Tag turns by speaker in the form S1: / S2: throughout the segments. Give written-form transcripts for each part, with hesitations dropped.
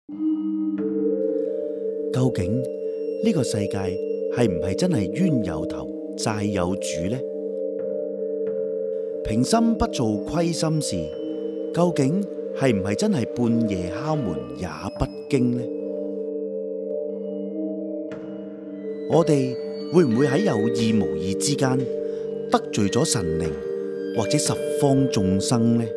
S1: 究竟呢個世界係唔係真係冤有頭債有主呢？平心不做虧心事，究竟係唔係真係半夜敲門也不驚呢？我哋會唔會喺有意無意之間得罪咗神靈或者十方眾生呢？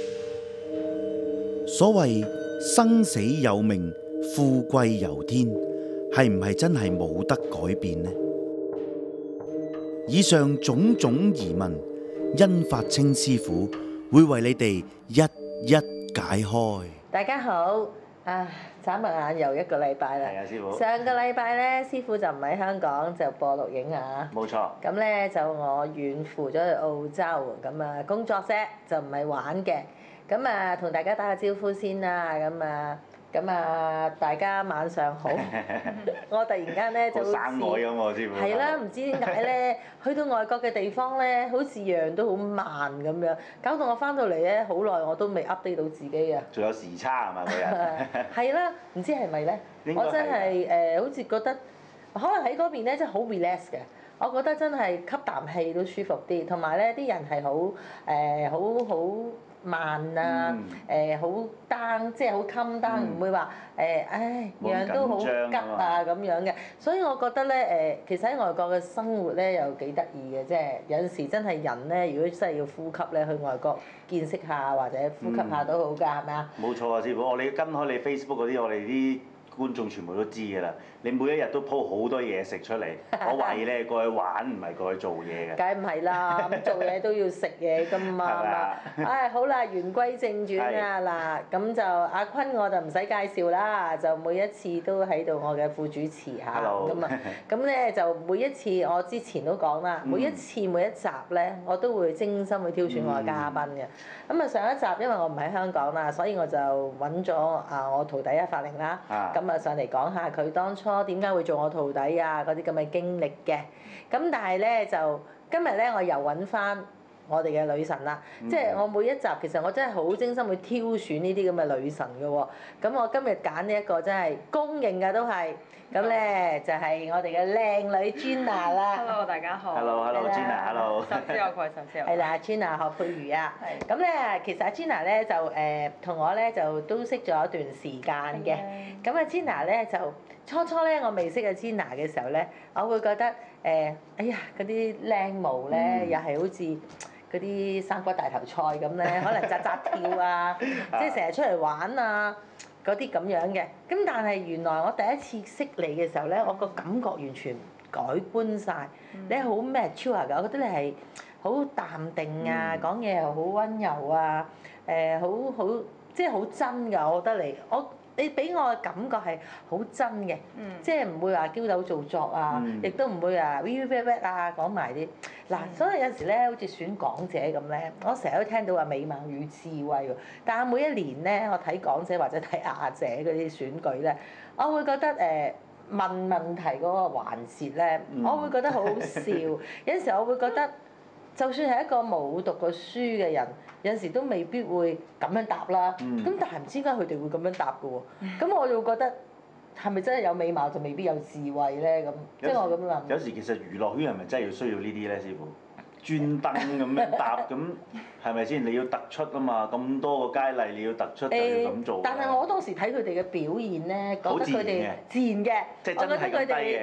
S1: 所謂生死有命，富貴由天，係唔係真係冇得改變呢？以上種種疑問，殷發清師傅會為你哋一一解開。
S2: 大家好，眨下眼又一個禮拜啦。
S3: 係啊，師傅。
S2: 上個禮拜咧，師傅就唔喺香港，就播錄影啊。
S3: 冇錯。
S2: 咁咧就我遠赴咗去澳洲，咁啊工作啫，就唔係玩嘅。咁啊同大家打個招呼先啦，咁啊大家晚上好。我突然間咧就好似
S3: 生愛咁喎，師傅。
S2: 係啦，唔知點解咧，去到外國嘅地方咧，好似樣都好慢咁樣，搞到我翻到嚟咧，好耐我都未 update 到自己啊。
S3: 仲有時差係嘛嗰日？
S2: 係啦，唔知係咪咧？我真係好似覺得可能喺嗰邊咧，真係好 relax 嘅。我覺得真係吸啖氣都舒服啲，同埋咧啲人係好慢啊，好 down， 即係好 calm down，唔會話樣都好急啊咁樣嘅。所以我覺得咧其實喺外國嘅生活咧又幾得意嘅，即係有陣時真係人咧，如果真係要呼吸咧，去外國見識下或者呼吸下都好㗎，係咪啊？
S3: 冇錯啊，師傅，我哋跟開你 Facebook 嗰啲，我哋啲觀眾全部都知㗎啦。你每一日都 po 好多嘢食出嚟，我懷疑你係過去玩，唔係過去做嘢嘅。
S2: 梗唔係啦，咁做嘢都要食嘢㗎嘛。係咪？好啦，言歸正傳啊，嗱，咁就阿坤我就唔使介紹啦，就每一次都喺度我嘅副主持下咁啊，咁咧就每一次我之前都講啦，每一次每一集咧，我都會精心去挑選我嘅嘉賓嘅。咁啊上一集因為我唔喺香港啦，所以我就揾咗我徒弟發玲啦，咁啊上嚟講下佢當初點解會做我徒弟啊嗰啲咁嘅經歷嘅。咁但係咧就今日咧我又揾翻我哋嘅女神啦，即係我每一集其實我真係好精心去挑選呢啲咁嘅女神嘅喎。咁我今日揀呢一個真係公認嘅都係，咁咧就係我哋嘅靚女 Gina 啦。
S4: Hello， 大家好。
S3: Hello，Gina，Hello。
S4: 十之有愧，十之有愧。
S2: 係啦，Gina 何佩瑜啊。
S4: 係。
S2: 咁咧其實阿 Gina 咧就同我咧就都識咗一段時間嘅。咁阿 Gina 咧就初咧我未識阿 Gina 嘅時候咧，我會覺得哎呀嗰啲靚模咧又係好似嗰啲生骨大頭菜咁咧，可能扎跳啊，即係成日出嚟玩啊嗰啲咁樣嘅。咁但係原來我第一次識你嘅時候咧，我個感覺完全改觀晒。你係好 mature 㗎，我覺得你係好淡定啊，講嘢又好溫柔啊，好即係好真㗎，我覺得你俾我嘅感覺係好真嘅，即係唔會話嬌柔造作啊，亦都唔會話 wet 啊講埋啲嗱，所以有時咧好似選港姐咁咧，我成日都聽到話美貌與智慧喎，但係每一年咧我睇港姐或者睇亞姐嗰啲選舉咧，我會覺得問問題嗰個環節咧，我會覺得好好笑，有陣時我會覺得。就算係一個冇讀過書嘅人，有陣時都未必會咁樣答啦。咁但係唔知點解佢哋會咁樣答嘅喎？咁我就覺得係咪真係有美貌就未必有智慧咧？咁即係我咁諗。
S3: 有時其實娛樂圈係咪真係要需要呢啲咧，師傅？專登咁樣答咁係咪先？你要突出啊嘛，咁多個佳麗你要突出就要咁做。
S2: 但係我當時睇佢哋嘅表現咧，覺得佢哋自然嘅，
S3: 即係真係咁低嘅。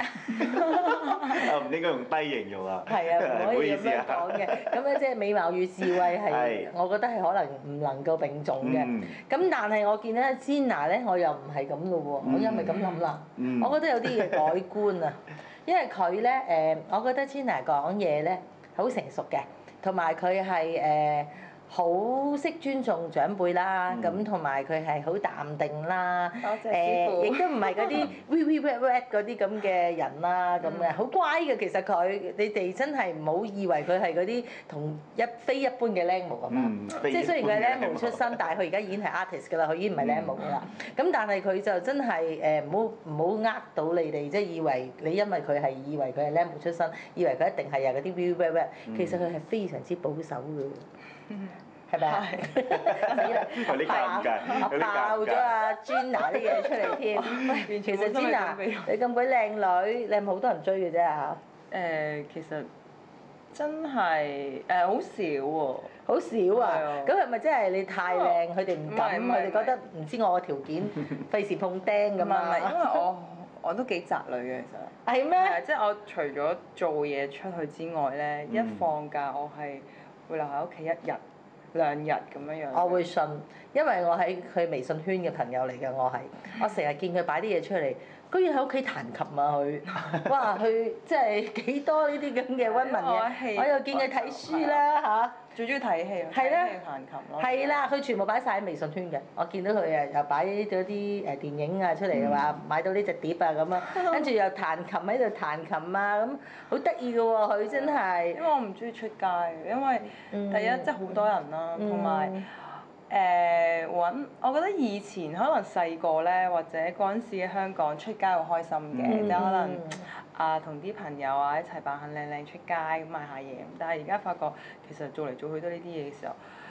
S3: 唔應該用低形容啊。
S2: 係啊，唔可以咁樣講嘅。咁咧即係美貌與智慧係，我覺得係可能唔能夠並重嘅。咁但係我見咧 Gina 咧，我又唔係咁嘅喎，我又唔係咁諗啦。我覺得有啲嘢改觀啊，因為佢咧我覺得 Gina 講嘢咧。好成熟嘅，同埋佢係好識尊重長輩啦，咁同埋佢係好淡定啦，
S4: 多謝師傅。
S2: 亦都唔係嗰啲 wet 嗰啲咁嘅人啦，咁嘅好乖嘅。其實佢你哋真係唔好以為佢係嗰啲同非一般嘅靚模咁啊！即係雖然佢係靚模出身，但係佢而家已經係 artist 㗎啦，佢已經唔係靚模㗎啦。咁但係佢就真係唔好呃到你哋，即係以為你因為佢係以為佢係靚模出身，以為佢一定係有嗰啲 wet，其實佢係非常之保守㗎。 係咪啊？死啦！
S3: 有啲尷尬，有啲
S2: 爆咗
S3: 尷尬。
S2: 阿 Gina 啲嘢出嚟添。喂，其實
S4: 冇心理
S2: Gina
S4: 準備
S2: 你咁鬼靚女，你係咪好多人追嘅啫嚇？
S4: 其實真係好少喎。
S2: 好少
S4: 係
S2: 啊
S4: 啊！
S2: 咁係咪真係你太靚，佢哋唔敢，
S4: 唔係
S2: 佢哋覺得唔知我個條件，費事碰釘咁
S4: 唔係，因為
S2: 啊？
S4: 我都幾宅女嘅其實。
S2: 係咩？
S4: 係啊，即係我除咗做嘢出去之外咧，一放假我係會留喺屋企1日2日咁樣樣。
S2: 我會信，因為我喺佢微信圈嘅朋友嚟嘅，我成日見佢擺啲嘢出嚟，居然喺屋企彈琴啊佢，哇佢即係幾多呢啲咁嘅溫文嘢，我又見佢睇書啦嚇。
S4: 最中意睇戲，
S2: 係啦
S4: 睇戲彈琴咯。
S2: 係啦，佢全部擺晒喺微信圈嘅。我見到佢誒又擺咗啲誒電影啊出嚟嘅話，買到呢隻碟啊咁啊，跟住又彈琴喺度彈琴啊咁，好得意嘅喎佢真係
S4: 因。為我唔中意出街，因為第一即係好多人啦，同埋我覺得以前可能細個咧，或者嗰陣時嘅香港出街好開心嘅，即係可能同啲朋友啊一齊扮下靚靚出街咁買下嘢。但係而家發覺其實做嚟做去都呢啲嘢嘅時候，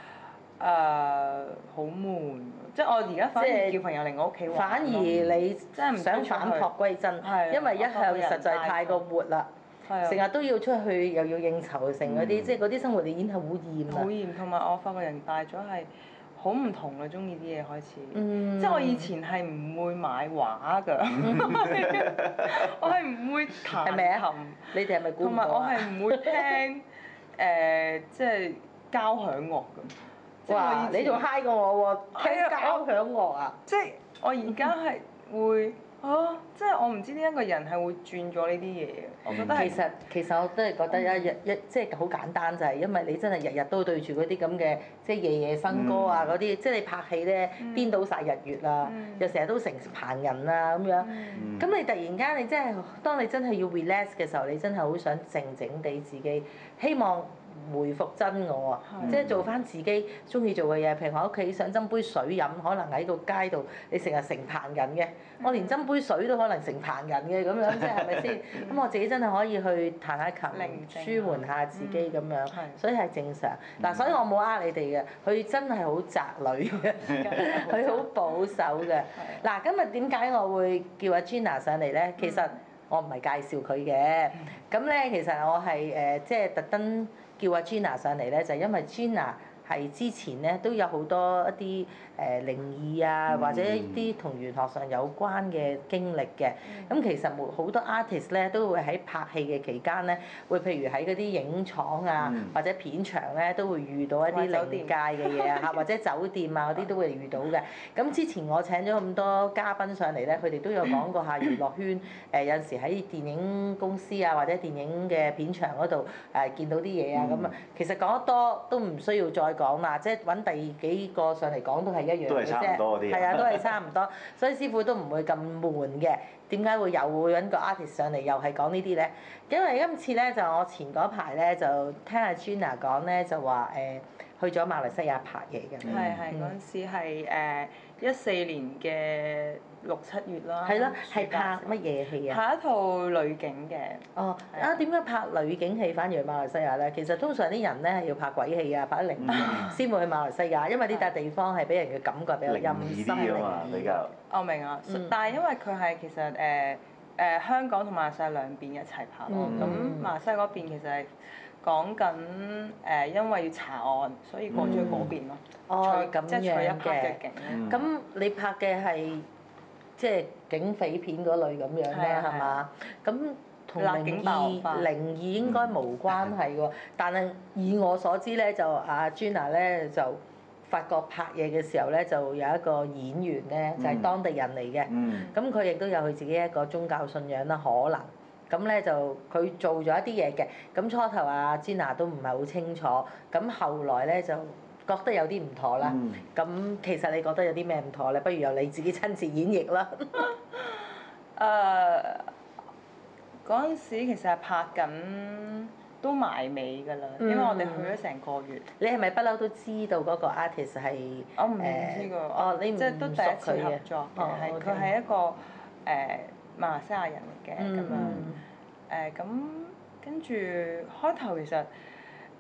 S4: 好悶。即係我而家反而叫朋友嚟我屋企玩。
S2: 反而你
S4: 真係唔
S2: 想返璞歸真，因為一向實在太過活啦，成日都要出去又要應酬成嗰啲，即係嗰啲生活你已經係好厭啦。
S4: 好厭，同埋我發覺人大咗係好唔同啦，中意啲嘢開始。即係我以前係唔會買畫㗎，我係唔會彈
S2: 係咪啊
S4: 琴，
S2: 你哋係咪估
S4: 同埋我
S2: 唔到啊？
S4: 係唔會聽即係交響樂㗎。即係我
S2: 哇！
S4: 以前
S2: 你仲 high 過我喎，聽
S4: 係啊
S2: 交響樂啊！
S4: 即係我而家係會即係我唔知點解個人係會轉咗呢啲嘢嘅，我覺得係
S2: 其實我都係覺得即係好簡單就係因為你真係日日都對住嗰啲咁嘅即係夜夜笙歌啊嗰啲，即係你拍戲咧顛倒晒日月啊，又成日都成棚人啊咁樣，咁你突然間你真係當你真係要 relax 嘅時候，你真係好想靜靜地自己，希望回復真我啊！即係做翻自己中意做嘅嘢，譬如我喺屋企想斟杯水飲，可能喺個街度你成日成棚人嘅，我連斟杯水都可能成棚人嘅咁樣，即係係咪先？咁我自己真係可以去彈下琴，舒緩下自己咁樣，所以係正常。嗱，所以我冇呃你哋嘅，佢真係好宅女嘅，佢好保守嘅。嗱，今日點解我會叫阿 Gina 上嚟咧？其實我唔係介紹佢嘅，咁咧其實我係即係特登叫阿 Gina 上嚟咧，就係因為 Gina 係之前咧都有好多一啲靈異啊，或者一啲同玄學上有關嘅經歷嘅。咁其實好多 artist 咧都會喺拍戲嘅期間咧，會譬如喺嗰啲影廠啊或者片場咧都會遇到一啲靈界嘅嘢啊，或者酒店啊嗰啲都會遇到嘅。咁之前我請咗咁多嘉賓上嚟咧，佢哋都有講過下娛樂圈有陣時喺電影公司啊或者電影嘅片場嗰度見到啲嘢啊咁啊，其實講得多都唔需要再講啦，即係揾第幾個上嚟講都係一樣嘅啫。
S3: 都係差唔多嗰啲。
S2: 係啊，都係差唔多，所以師傅都唔會咁悶嘅。點解會又會揾個 artist 上嚟又係講呢啲咧？因為今次咧就我前嗰排咧就聽阿 Gina 講咧就話去咗馬來西亞拍嘢嘅。
S4: 係嗰陣時係14年嘅6、7月啦。
S2: 係咯，係拍乜嘢戲啊？
S4: 拍一套女警嘅。
S2: 哦，點解拍女警戲反而去馬來西亞咧？其實通常啲人咧係要拍鬼戲啊，拍得靈異先會去馬來西亞，因為呢笪地方係俾人嘅感覺比較陰森
S3: 啲啊嘛，比較。
S4: 我明啊，但係因為佢係其實香港同馬來西亞兩邊一齊拍咯，咁馬來西亞嗰邊其實係講緊因為要查案，所以過咗去嗰邊咯。
S2: 哦，咁
S4: 即係取一
S2: 樣
S4: 拍嘅
S2: 嘅。
S4: 景。
S2: 咁你拍嘅係即係警匪片嗰類咁樣啦，係嘛？咁同靈異應該無關係喎，但係以我所知咧，就阿 Gina 咧就發覺拍嘢嘅時候咧，就有一個演員咧就係當地人嚟嘅，咁佢亦都有佢自己一個宗教信仰啦，可能。咁咧就佢做咗一啲嘢嘅，咁初頭阿 Gina 都唔係好清楚，咁後來咧就覺得有啲唔妥啦。咁其實你覺得有啲咩唔妥咧？不如由你自己親自演繹啦。
S4: 嗰陣時其實係拍緊都埋尾㗎啦，因為我哋去咗成個月。
S2: 你係咪不嬲都知道嗰個 artist 係？
S4: 我唔知㗎。
S2: 哦，你唔
S4: 即係都第一次合作嘅，係佢係一個馬來西亞人嚟嘅咁樣。咁跟住開頭其實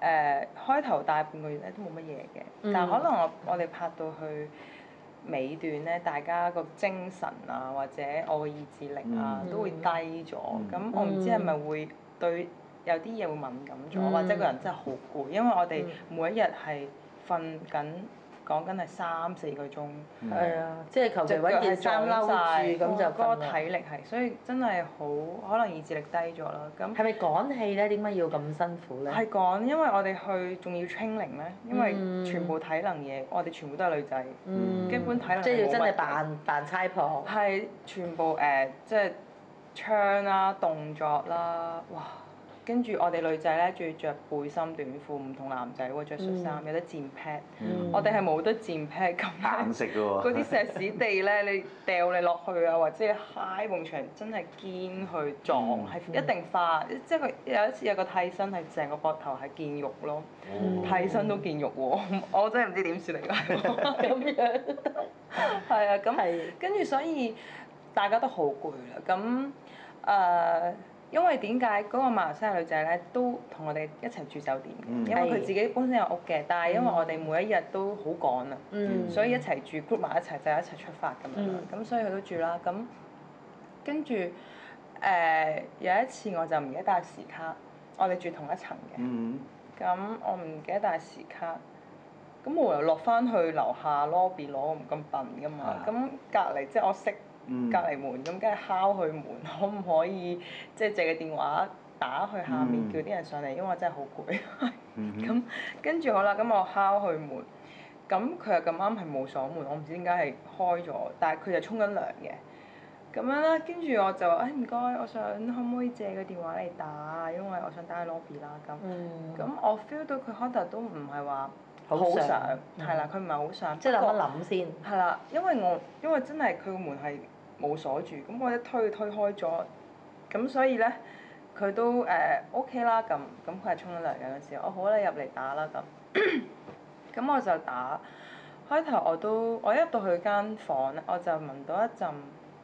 S4: 開頭大半個月咧都冇乜嘢嘅，但係可能我哋拍到去尾段咧，大家個精神啊或者我個意志力啊都會低咗，咁我唔知係咪會對有啲嘢會敏感咗，或者個人真係好攰，因為我哋每一日係瞓緊。講緊係3-4個鐘，
S2: 係啊，即係求其揾件衫褸住咁就
S4: 嗰個體力係，所以真係好可能意志力低咗啦。咁
S2: 係咪趕戲咧？點解要咁辛苦咧？
S4: 係趕，因為我哋去仲要 training 咧，因為全部體能嘢，我哋全部都係女仔，基本體能
S2: 即係要真係
S4: 係
S2: 扮差婆。
S4: 係全部即係槍啦、動作啦，哇！跟住我哋女仔咧，仲要着背心短褲，唔同男仔喎，着恤衫，有得墊 pad。我哋係冇得墊 pad 咁。
S3: 硬食㗎喎。
S4: 嗰啲石屎地咧，你掉你落去啊，或者揩埲牆，真係堅去撞，係一定花。即係佢有一次有個替身係成個膊頭係見肉咯，替身都見肉喎，我真係唔知點算嚟㗎。咁樣。係啊，咁跟住所以大家都好攰啦，咁因為點解嗰個馬來西亞女仔咧都同我哋一齊住酒店嘅，因為佢自己本身有屋嘅，但係因為我哋每一日都好趕啊，所以一齊住 group 埋一齊就一齊出發咁樣啦，咁所以佢都住啦，咁跟住有一次我就唔記得帶時卡，我哋住同一層嘅，咁我唔記得帶時卡，咁我又落翻去樓下 lobby 攞，唔咁笨噶嘛，咁隔離即係我識。隔離門咁，梗係敲佢門，可唔可以即係借個電話打去下面叫啲人上嚟？因為我真係好攰。咁跟住好啦，咁我敲佢門，咁佢又咁啱係冇鎖門，我唔知點解係開咗，但係佢就沖緊涼嘅。咁樣啦，跟住我就話唔該，我想可唔可以借個電話嚟打，因為我想打去 lobby 啦咁。咁我 feel 到佢開頭都唔係話好想，係啦，佢唔係好想。
S2: 即係諗一諗先。
S4: 係啦，因為真係佢個門係冇鎖住，咁我一推開咗，咁所以咧佢都OK 啦咁佢係沖緊涼嘅嗰時，我好啦入嚟打啦咁，咁我就打，開頭我一入到佢間房咧，我就聞到一陣，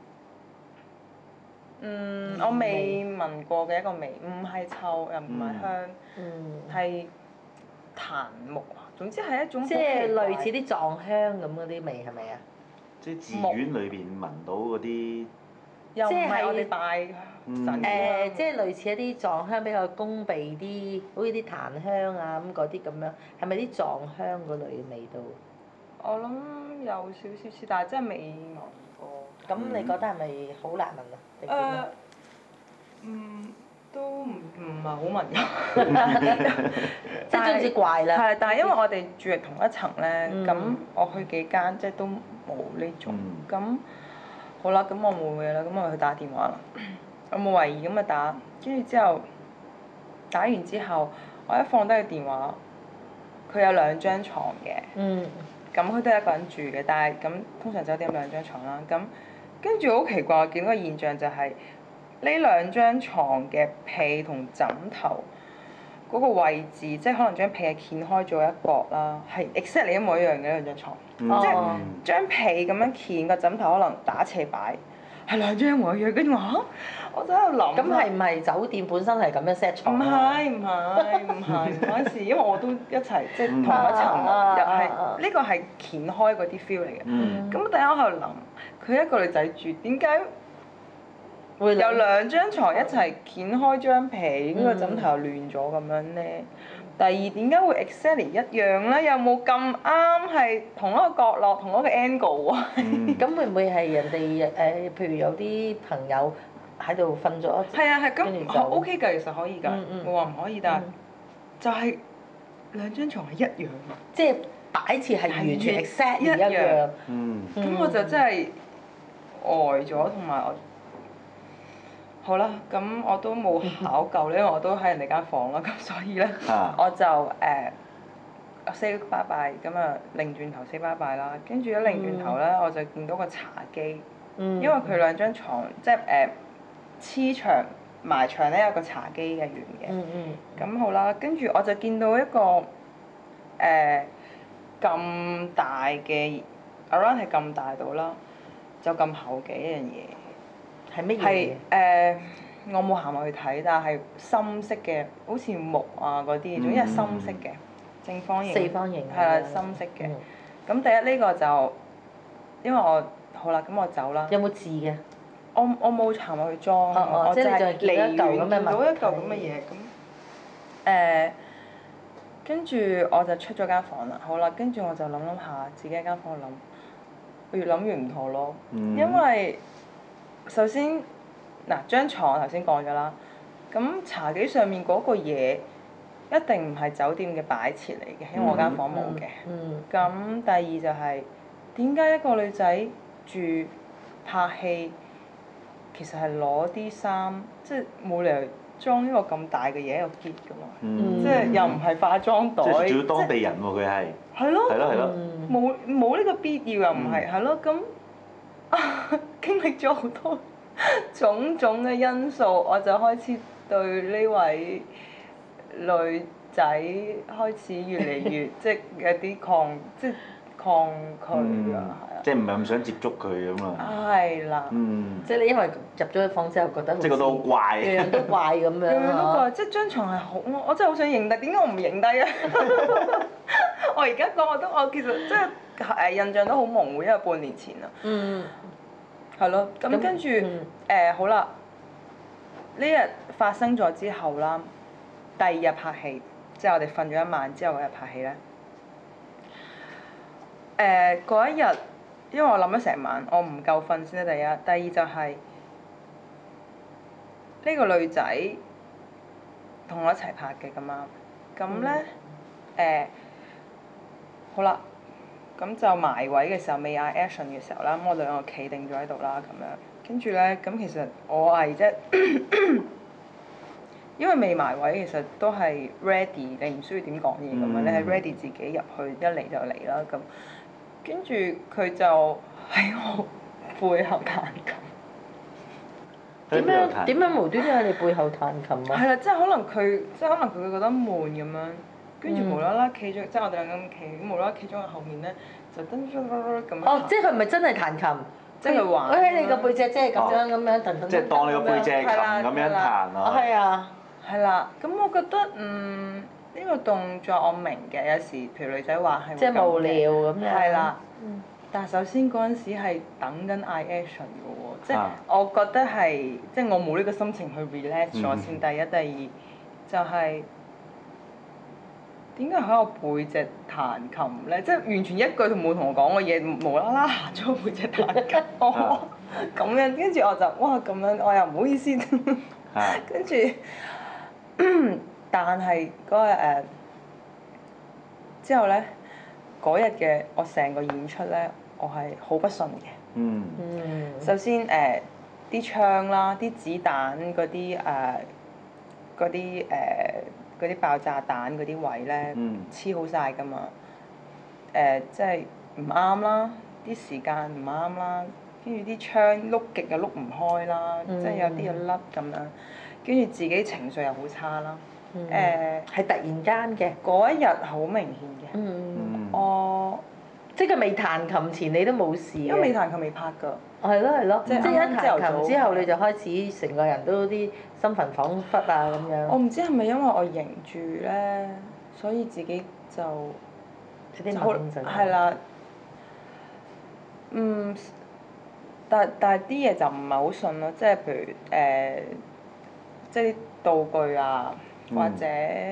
S4: 我未聞過嘅一個味，唔係臭又唔係香，係檀木啊，總之係一種
S2: 即係類似啲藏香咁嗰啲味係咪啊？
S3: 即係寺院裏邊聞到嗰啲。
S4: 又唔係我哋拜神
S2: 即係類似一啲藏香比較攻鼻啲，好似啲檀香啊咁嗰啲咁樣，係咪啲藏香嗰類嘅味道？
S4: 我諗有少少似，但係真係未聞過。
S2: 咁你覺得係咪好難聞啊？定點啊？
S4: 都唔係好聞㗎。
S2: 即係總之怪啦。
S4: 係，但係因為我哋住喺同一層咧，咁我去幾間即係都冇呢種咁。好啦，咁我冇嘢啦，咁我去打電話啦。我冇懷疑咁啊打，跟住之後打完之後，我一放低個電話，佢有2張床嘅。咁佢都係一個人住嘅，但係咁通常酒店有2張床啦。咁跟住好奇怪，我見到個現象就係呢2張床嘅被同枕頭嗰個位置，即係可能張被係掀開咗一角啦，係 exactly 一模一樣嘅2張床。即係張被咁樣掀，個枕頭可能打斜擺，係2張一模一樣。跟住我就喺度諗。
S2: 咁係唔係酒店本身係咁樣 set 床？
S4: 唔係嗰陣時，因為我都一齊即係同一層，又係呢個係掀開嗰啲 feel 嚟嘅。咁第一我喺度諗，佢一個女仔住，點解會有2張床一齊掀開張被，嗰個枕頭又亂咗咁樣咧？第二點解會 exactly 一樣咧？有冇咁啱係同一個角落、同一個 angle 啊？
S2: 咁會唔會係人哋譬如有啲朋友喺度瞓咗？
S4: 係啊係，咁 OK 㗎，其實可以㗎，冇話唔可以，但係就係2張床係一樣。
S2: 即係擺設係完全 exact 一樣。
S4: 咁我就真係呆咗，同埋我。好啦，咁我都冇考究咧，因為我都喺人哋間房啦，咁所以咧，我就say bye bye，咁啊擰轉頭 say bye bye 啦，跟住一擰轉頭咧，我就見到個茶几，因為佢2張床，即係黐牆埋牆咧有個茶几嘅圓嘅，咁好啦，跟住我就見到一個咁大嘅 around 係咁大到啦，就咁厚嘅一樣嘢。
S2: 係乜嘢？
S4: 係我冇行埋去睇，但係深色嘅，好似木啊嗰啲，總之係深色嘅，正方形。
S2: 四方形。
S4: 係啦，深色嘅。
S2: 嗯
S4: 咁第一呢個就，因為我好啦，咁我走啦。
S2: 有冇字嘅？
S4: 我冇行埋去裝，我就
S2: 即係你
S4: 係
S2: 就係見到一嚿咁嘅
S4: 見到一嚿咁
S2: 物體
S4: 嘅嘢跟住我就出咗間房啦。好啦，跟住我就諗下，自己喺間房度諗，越諗越唔妥咯。因為首先嗱，張床我頭先講咗啦，咁茶幾上面嗰個嘢一定唔係酒店嘅擺設嚟嘅，因為我間房冇嘅。咁第二就係點解一個女仔住拍戲，其實係攞啲衫，即係冇理由裝呢個咁大嘅嘢喺度結㗎嘛，即係又唔係化妝袋。
S3: 即係仲要當地人喎，佢係。
S4: 係咯。
S3: 係咯係咯。
S4: 冇呢個必要又唔係，係咯咁，經歷咗好多種種嘅因素，我就開始對呢位女仔開始越嚟越即係有啲抗拒啊，係啊。
S3: 即係唔係咁想接觸佢咁啊？
S4: 係啦。
S2: 即係你因為入咗去房之後覺得好似
S3: 即係覺得好怪。
S2: 樣樣都怪咁樣
S4: 樣樣都怪，即係張床係好，我真係好想認低，點解我唔認低啊？我而家講我其實即係印象都好模糊，因為半年前啦。係咯，咁跟住好啦，呢日發生咗之後啦，第二日拍戲，即係我哋瞓咗一晚之後嗰日拍戲咧。嗰一日，因為我諗咗成晚，我唔夠瞓先啦。第一，第二就係呢個女仔同我一齊拍嘅咁啱，咁咧好啦，咁就埋位嘅時候未嗌 action 嘅時候啦，咁我兩個企定咗喺度啦，咁樣跟住咧，咁其實我係啫，因為未埋位，其實都係 ready，你唔需要點講嘢咁樣，你係 ready 自己入去，一嚟就嚟啦咁。跟住佢就喺我背後彈琴。
S2: 點樣無端端喺你背後彈琴啊？
S4: 係啦，即係可能佢會覺得悶咁樣，跟住無啦啦企咗，即係我哋兩個咁企，咁無啦啦企咗喺後面咧，就噔噔噔咁樣。
S2: 哦，即係佢唔係真係彈琴，
S4: 即係佢玩。
S2: 我喺你個背脊，即係咁樣咁樣彈。
S3: 即係當你個背脊琴咁樣彈啊！
S2: 係啊。
S4: 係啦，咁我覺得呢個動作我明嘅，有時譬如女仔話係。
S2: 即係無聊咁樣。
S4: 係啦。但係首先嗰陣時係等緊嗌 action 嘅喎，即係我覺得係，即係我冇呢個心情去 relax 咗先。第一，第二就係點解喺我背脊彈琴咧？即係完全一句都冇同我講嘅嘢，無啦啦行咗我背脊彈琴，咁樣跟住我就哇咁樣，我又唔好意思，跟住但係嗰日之後咧，嗰日嘅我成個演出咧，我係好不順嘅。首先啲槍啦，啲子彈嗰啲爆炸彈嗰啲位咧，黐好晒㗎嘛。即係唔啱啦，啲時間唔啱啦，跟住啲槍碌極又碌唔開啦，即係有啲嘢甩咁樣，跟住自己情緒又好差啦。
S2: 係突然間嘅。
S4: 嗰一日好明顯嘅。
S2: 即係佢未彈琴前你都冇事嘅。
S4: 因為未彈琴未拍㗎。
S2: 係咯，即係一彈琴之後
S4: 朝頭早
S2: 你就開始成個人都啲心神恍惚啊咁樣。
S4: 我唔知係咪因為我凝住咧，所以自己就好係啦。但係啲嘢就唔係好順咯，即係譬如即係啲道具啊，或者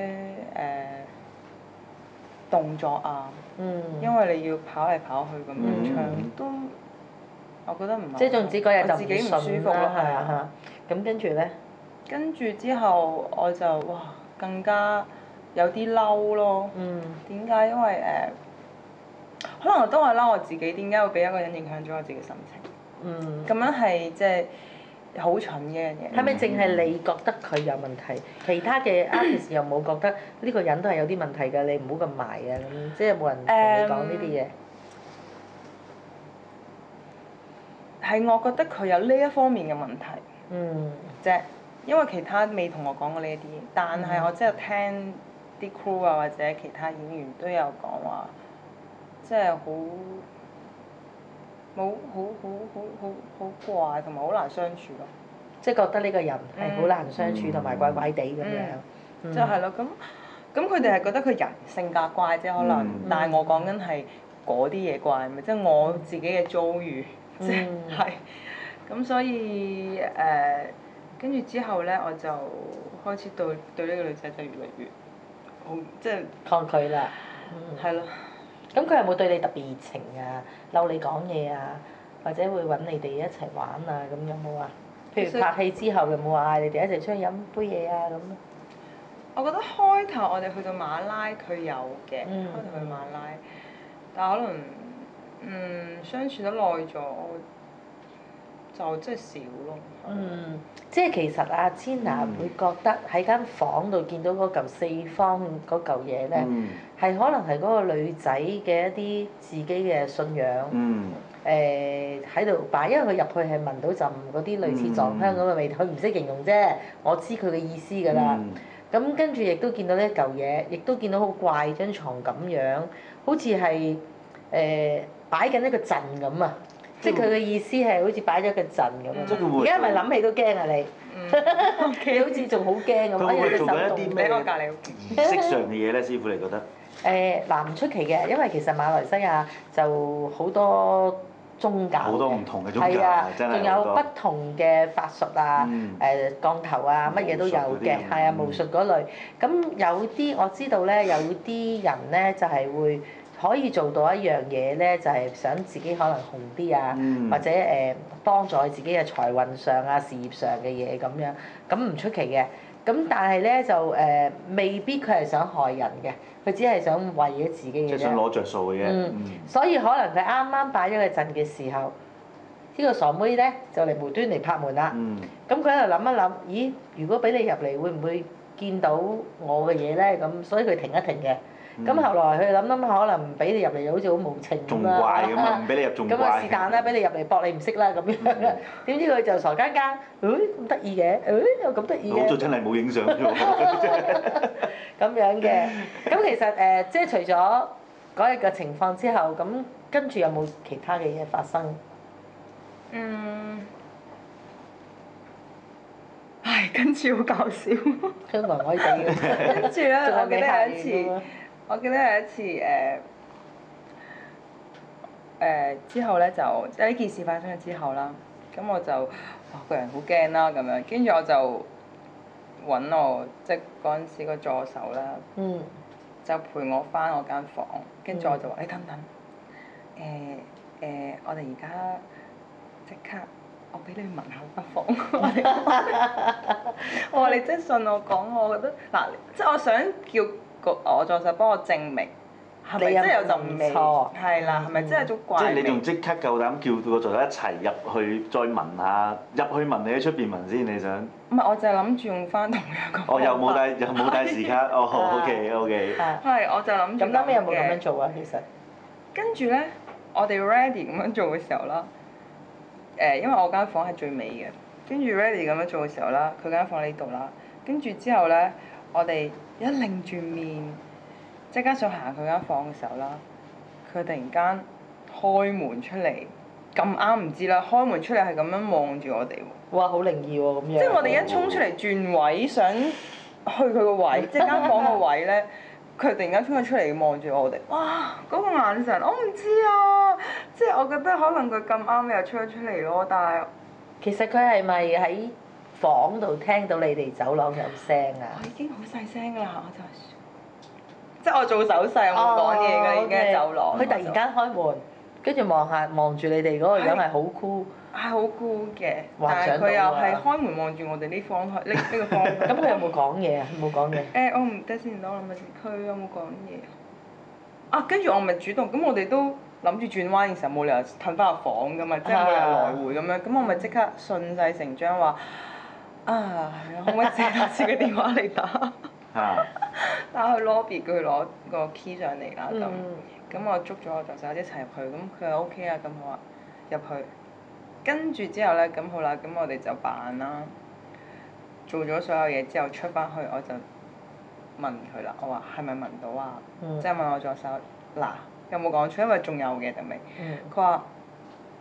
S4: 動作啊，因為你要跑嚟跑去咁樣唱，都我覺得唔係。
S2: 即係總之嗰日就
S4: 自己唔舒服咯，係啊。
S2: 咁跟住咧？
S4: 跟住之後我就哇更加有啲嬲咯。點解？因為可能都係嬲我自己，點解會俾一個人影響咗我自己心情？咁樣係即係好蠢嘅一樣嘢。
S2: 係咪淨係你覺得佢有問題？其他嘅 artist 又冇覺得呢個人都係有啲問題㗎？你唔好咁埋啊！咁即係冇人同你講呢啲嘢。
S4: 係我覺得佢有呢一方面嘅問題。啫，因為其他未同我講過呢一啲，但係我真係聽啲 crew 啊或者其他演員都有講話，即係好怪同埋好難相處咯。
S2: 即係覺得呢個人係好難相處同埋怪怪地咁樣。
S4: 即係咯，咁佢哋係覺得佢人性格怪啫，可能，但係我講緊係嗰啲嘢怪咪，即係我自己嘅遭遇，即係咁，所以跟住之後咧，我就開始對呢個女仔就越嚟越好，即係
S2: 抗拒啦。
S4: 係咯。
S2: 咁佢有冇對你特別熱情啊？嬲你講嘢啊？或者會揾你哋一齊玩啊？咁有冇啊？譬如拍戲之後有冇話嗌你哋一齊出去飲杯嘢啊？咁？
S4: 我覺得開頭我哋去到馬拉佢有嘅，開頭去馬拉，但係可能相處得耐咗，就真係少咯。
S2: 即係其實阿 Gina 會覺得喺間房度見到嗰嚿四方嗰嚿嘢咧，係可能係嗰個女仔嘅一啲自己嘅信仰。喺度擺，因為佢入去係聞到陣嗰啲類似撞香咁嘅味道，佢唔識形容啫，我知佢嘅意思㗎啦。咁跟住亦都見到呢一嚿嘢，亦都見到好怪張床咁樣，好似係擺緊一個陣咁啊！即係佢嘅意思係好似擺咗個陣咁啊！而家咪諗起都驚啊你！你好似仲好驚咁，
S3: 佢會唔會做緊一啲咩
S4: 我隔離
S3: 儀式上嘅嘢咧？師傅你覺得？
S2: 嗱唔出奇嘅，因為其實馬來西亞就好多宗教，
S3: 好多唔同嘅宗教，
S2: 係啊，
S3: 真係
S2: 仲有不同嘅法術啊，降頭啊，乜嘢都有嘅，係啊，巫術嗰類。咁有啲我知道咧，有啲人咧就係會可以做到一樣嘢咧，就係想自己可能紅啲啊，或者幫助自己嘅財運上啊、事業上嘅嘢咁樣，咁唔出奇嘅。咁但係咧就未必佢係想害人嘅，佢只係想為咗自己嘅啫。
S3: 即係想攞着數嘅啫。
S2: 所以可能佢啱啱擺咗個陣嘅時候，呢個傻妹咧就嚟無端嚟拍門啦。咁佢喺度諗一諗，咦？如果俾你入嚟，會唔會見到我嘅嘢咧？咁所以佢停一停嘅。咁後來佢諗諗，可能唔俾你入嚟，又好似好無情咁啦。
S3: 仲怪咁啊！唔俾你入仲怪。
S2: 咁啊是但啦，俾你入嚟搏你唔識啦咁樣。點知佢就傻更更，咁得意嘅，又咁得意嘅。
S3: 好在真係冇影相啫喎。
S2: 咁樣嘅，咁其實即係除咗嗰日嘅情況之後，咁跟住有冇其他嘅嘢發生？
S4: 唉，跟住好搞笑。
S2: 香港可以地嘅。
S4: 跟住咧，我記得有一次，之後咧就即係呢件事發生咗之後啦，咁我就個人好驚啦咁樣，跟住我就揾我即係嗰陣時個助手啦，就陪我翻我間房，跟住我就話：你等等，我哋而家即刻，我俾你聞下間房。我話你真信我講，我覺得嗱，即係我想叫我助手幫我證明。係咪真係有陣味？係啦，係咪真係種怪味？
S3: 即係你仲即刻夠膽叫個助手一齊入去再聞下，入去聞你喺出邊聞先，你想？
S4: 唔係，我就係諗住用翻同樣個方法。
S3: 我又冇帶時卡，OK。
S4: 係，我就諗住。
S2: 咁後尾有冇咁樣做啊？其實。
S4: 跟住咧，我哋 ready 咁樣做嘅時候啦，因為我間房係最尾嘅，跟住 ready 咁樣做嘅時候啦，佢間房喺呢度啦，跟住之後咧，我哋一擰住面。即刻想行佢間房嘅時候啦，佢突然間開門出嚟，咁啱唔知啦，開門出嚟係咁樣望住我哋喎。
S2: 哇！好靈異喎，咁樣。
S4: 即係我哋一衝出嚟轉位，想去佢個位，即係間房個位咧，佢突然間衝咗出嚟望住我哋。哇！嗰個眼神，我唔知啊，即係我覺得可能佢咁啱又出咗出嚟咯，但係
S2: 其實佢係咪喺房度聽到你哋走廊有聲啊？
S4: 我已經好細聲㗎啦，我就係。即係我做手勢，我冇講嘢㗎，已經喺走廊。
S2: 佢突然間開門，跟住望住你哋嗰個樣係好酷。
S4: 係好酷嘅，但係佢又係開門望住我哋呢方向，呢個方向。
S2: 咁佢有冇講嘢啊？冇講嘢。
S4: 我唔得先，我諗下先。佢有冇講嘢啊？跟住我咪主動，咁我哋都諗住轉彎嘅時候冇理由褪翻入房㗎嘛，即係冇理由來回咁樣。咁我咪即刻順勢成章話可唔可以借多次個電話嚟打？打去 lobby 叫佢攞個 key 上嚟啦咁我捉咗我助手一齊入去，咁佢話 OK 啊，咁好啊，入去，跟住之後咧，咁好啦，咁我哋就扮啦，做咗所有嘢之後出翻去，我就問佢啦，我話係咪聞到啊？即係問我助手，嗱有冇講錯？因為仲有嘅定未？佢話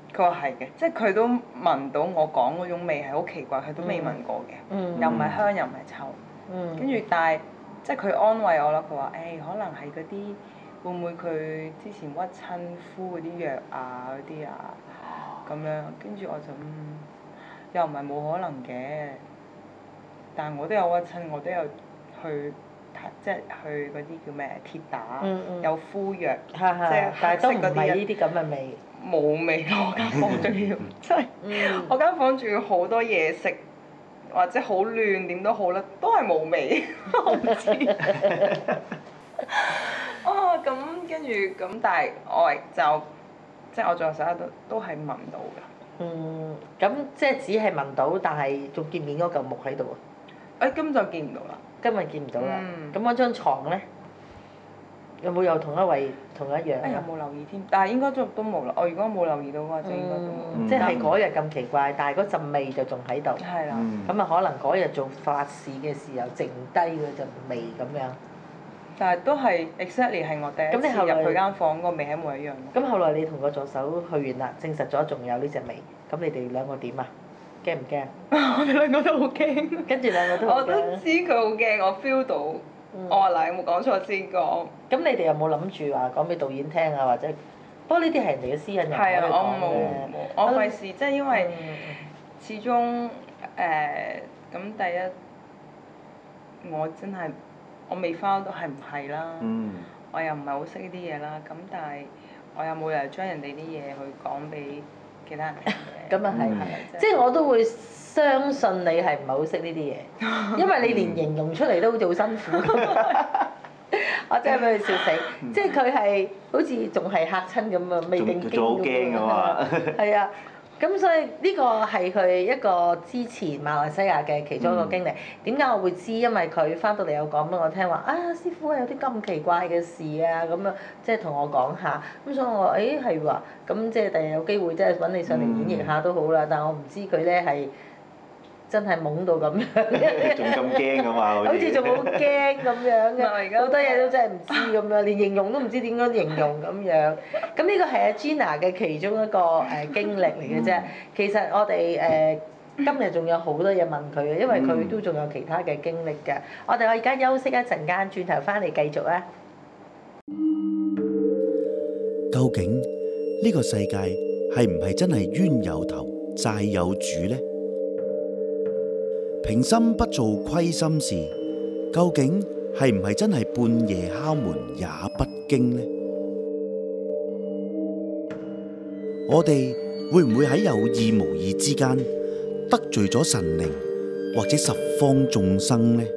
S4: 佢話係嘅，即係佢都聞到我講嗰種味係好奇怪，佢都未聞過嘅，
S2: 嗯
S4: 又唔係香又唔係臭。跟住但係即係佢安慰我啦，佢話誒可能係嗰啲會唔會佢之前屈親敷嗰啲藥啊嗰啲啊咁樣，跟住我就又唔係冇可能嘅，但係我都有屈親，我都有去即係去嗰啲叫咩鐵打，有敷藥，即係
S2: 但係都唔
S4: 黑色嗰啲
S2: 係呢啲咁嘅味。
S4: 冇味咯，我間房仲要，真係我間房仲要好多嘢食，或者好亂點都好啦，都係冇味，我唔知。咁跟住咁，但係我就即係我仲有成日都係聞到㗎。
S2: 咁即係只係聞到，但係仲見唔見嗰嚿木喺度啊？
S4: 根本就見唔到啦。
S2: 今日見唔到啦。咁嗰張牀咧，有冇又同一樣？
S4: 有冇留意添？但係應該都冇啦。我如果冇留意到嘅話，就應該都冇。
S2: 即係嗰日咁奇怪，但係嗰陣味就仲喺度。
S4: 係啦。
S2: 咁啊，可能嗰日做法事嘅時候剩低嗰陣味咁樣。
S4: 但係都係 exactly 係我第一次入佢間房個味係一模一樣。
S2: 咁後來你同個助手去完啦，證實咗仲有呢隻味，咁你哋兩個點啊？驚唔驚？
S4: 我哋兩個都好驚。
S2: 跟住兩個都好驚。
S4: 我都知佢好驚，我 feel 到。我話嗱，有冇講錯先講？
S2: 咁你哋有冇諗住話講俾導演聽啊？或者，不過呢啲係人哋嘅私隱人
S4: 係啊，
S2: 我
S4: 冇，我費事，即係因為始終咁第一，我真係我未翻都係唔係啦，我又唔係好識呢啲嘢啦，咁但係我又冇理由將人哋啲嘢去講俾其他人聽嘅。
S2: 咁啊係，即係我都會相信你係唔係好識呢啲嘢，因為你連形容出嚟都好似好辛苦。我真係俾佢笑死，即係佢係好似仲係嚇親咁啊，未定經咁樣。係啊，咁所以呢個係佢一個之前馬來西亞嘅其中一個經歷。點解我會知？因為佢翻到嚟有講俾我聽話，啊師傅有啲咁奇怪嘅事啊，咁樣即係同我講下。咁所以我話誒係話，咁即係第日有機會即係揾你上嚟演繹下都好啦。但係我唔知佢咧係。真係懵到咁樣，
S3: 仲咁驚㗎嘛？
S2: 好似仲好驚咁樣嘅，好多嘢都真係唔知咁樣，連形容都唔知點樣形容咁樣。咁呢個係阿 Gina 嘅其中一個經歷嚟嘅啫。其實我哋今日仲有好多嘢問佢嘅，因為佢都仲有其他嘅經歷嘅。我哋而家休息一陣間，轉頭翻嚟繼續啊。
S1: 究竟呢個世界係唔係真係冤有頭債有主呢？平心不做虧心事，究竟係唔係真係半夜敲門也不驚呢？我哋會唔會喺有意無意之間得罪咗神靈或者十方眾生呢？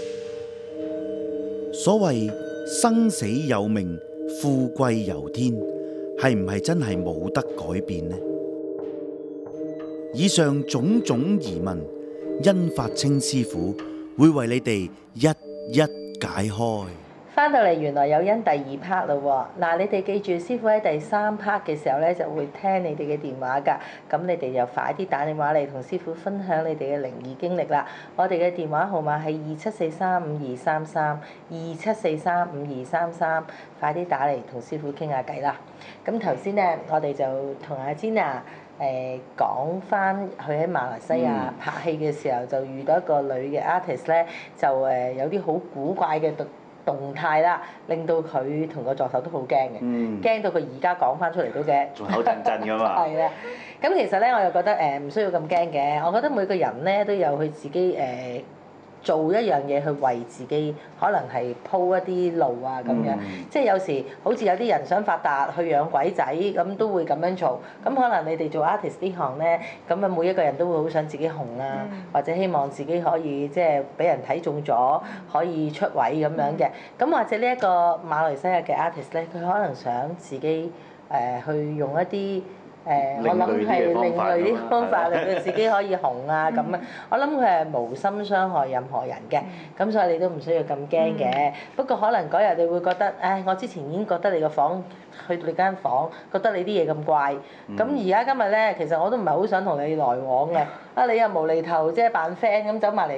S1: 所謂生死有命，富貴由天，係唔係真係冇得改變呢？以上種種疑問，殷發清師傅會為你哋一一解開。
S2: 翻到嚟原來有因第二 part 咯喎，嗱你哋記住師傅喺第三 part 嘅時候咧就會聽你哋嘅電話㗎，咁你哋就快啲打電話嚟同師傅分享你哋嘅靈異經歷啦。我哋嘅電話號碼係27435233 27435233，快啲打嚟同師傅傾下偈啦。咁頭先咧我哋就同阿 Gina講翻佢喺馬來西亞拍戲嘅時候，就遇到一個女嘅 artist 咧，就有啲好古怪嘅動態啦，令到佢同個助手都好驚嘅，驚到佢而家講翻出嚟都驚，
S3: 仲口震震㗎嘛。
S2: 係啊，咁其實咧我又覺得唔需要咁驚嘅，我覺得每個人咧都有佢自己做一樣嘢去為自己，可能係鋪一啲路啊咁樣，即係有時好似有啲人想發達去養鬼仔咁都會咁樣做，咁可能你哋做 artist 呢行咧，咁啊每一個人都會好想自己紅啦，或者希望自己可以即係俾人睇中咗，可以出位咁樣嘅，咁或者呢一個馬來西亞嘅 artist 咧，佢可能想自己去用一啲。我諗係另類啲方法令佢自己可以紅啊咁啊！我諗佢係無心傷害任何人嘅，咁所以你都唔需要咁驚嘅。不過可能嗰日你會覺得，唉，我之前已經覺得你個房，去你間房，覺得你啲嘢咁怪。咁而家今日咧，其實我都唔係好想同你來往嘅。啊，你又無厘頭即係扮 friend 咁走埋嚟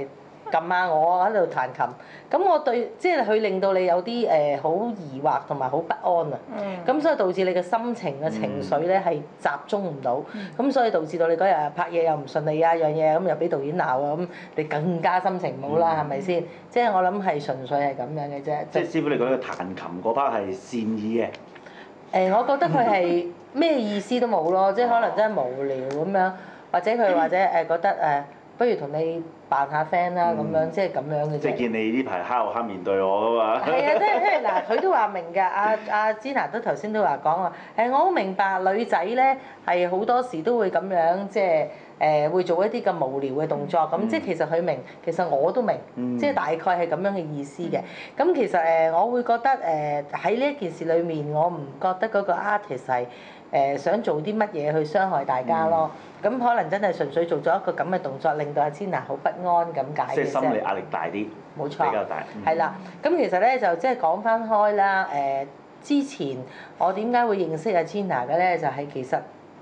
S2: 撳下我喺度彈琴，咁我對即係佢令到你有啲好疑惑同埋好不安啊。咁所以導致你嘅心情嘅情緒咧係集中唔到，咁所以導致到你嗰日拍嘢又唔順利啊，樣嘢咁又俾導演鬧啊，咁你更加心情唔好啦，係咪先？即係我諗係純粹係咁樣嘅啫。
S3: 即係師傅，你覺得彈琴嗰 part 係善意嘅？
S2: 我覺得佢係咩意思都冇咯，即係可能真係無聊咁樣，或者覺得不如同你扮下 friend 啦咁樣，即係咁樣嘅啫。
S3: 即係見你呢排黑口黑面對我噶嘛？
S2: 係啊，即係嗱，佢都話明㗎，阿 Gina 都頭先都話講話，我好明白女仔咧係好多時都會咁樣，即係會做一啲咁無聊嘅動作，咁即係其實佢明，其實我都明，即係大概係咁樣嘅意思嘅。咁其實我會覺得喺呢一件事裏面，我唔覺得嗰個 artist 係想做啲乜嘢去傷害大家咯。咁可能真係純粹做咗一個咁嘅動作，令到阿 Gina 好不安咁解嘅啫。
S3: 即係心理壓力大啲，
S2: 冇錯，
S3: 比較大。
S2: 係啦，咁其實咧就即係講翻開啦。之前我點解會認識阿 Gina 嘅咧？就係其實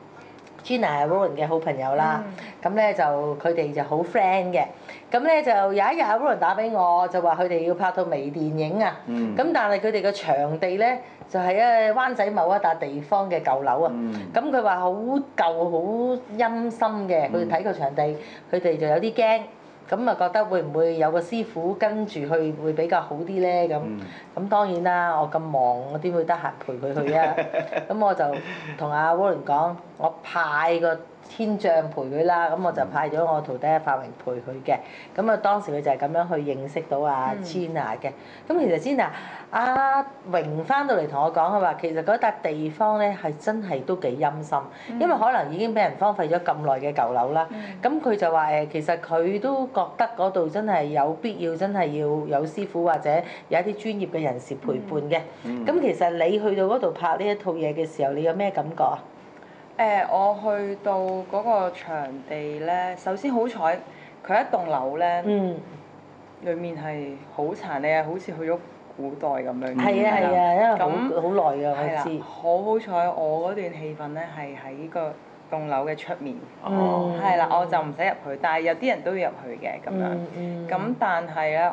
S2: Gina 係 Roland 嘅好朋友啦。咁咧就佢哋就好 friend 嘅。咁咧就有一日阿 Roland 打俾我，就話佢哋要拍套微電影啊。咁但係佢哋嘅場地咧就係灣仔某一笪地方嘅舊樓啊。咁佢話好舊好陰森嘅，佢哋睇個場地，佢哋就有啲驚。咁啊覺得會唔會有個師傅跟住去會比較好啲咧？咁當然啦，我咁忙，我點會得閒陪佢去啊？咁我就同阿 Roland 講，我派個天將陪佢啦。咁我就派咗我徒弟阿發榮陪佢嘅。咁啊當時佢就係咁樣去認識到阿 Gina 嘅。咁其實 Gina 阿榮翻到嚟同我講，佢話其實嗰笪地方咧係真係都幾陰森，因為可能已經俾人荒廢咗咁耐嘅舊樓啦。咁佢就話其實佢都覺得嗰度真係有必要，真係要有師傅或者有一啲專業嘅人士陪伴嘅。咁其實你去到嗰度拍呢一套嘢嘅時候，你有咩感覺啊？
S4: 我去到嗰個場地咧，首先好彩佢一棟樓咧，裡面係好殘，你係好似去咗古代咁樣。
S2: 係啊，因為好耐㗎，我知。
S4: 好彩我嗰段戲份咧係喺個棟樓嘅出面。係啦，我就唔使入去，但係有啲人都要入去嘅咁樣。咁但係咧，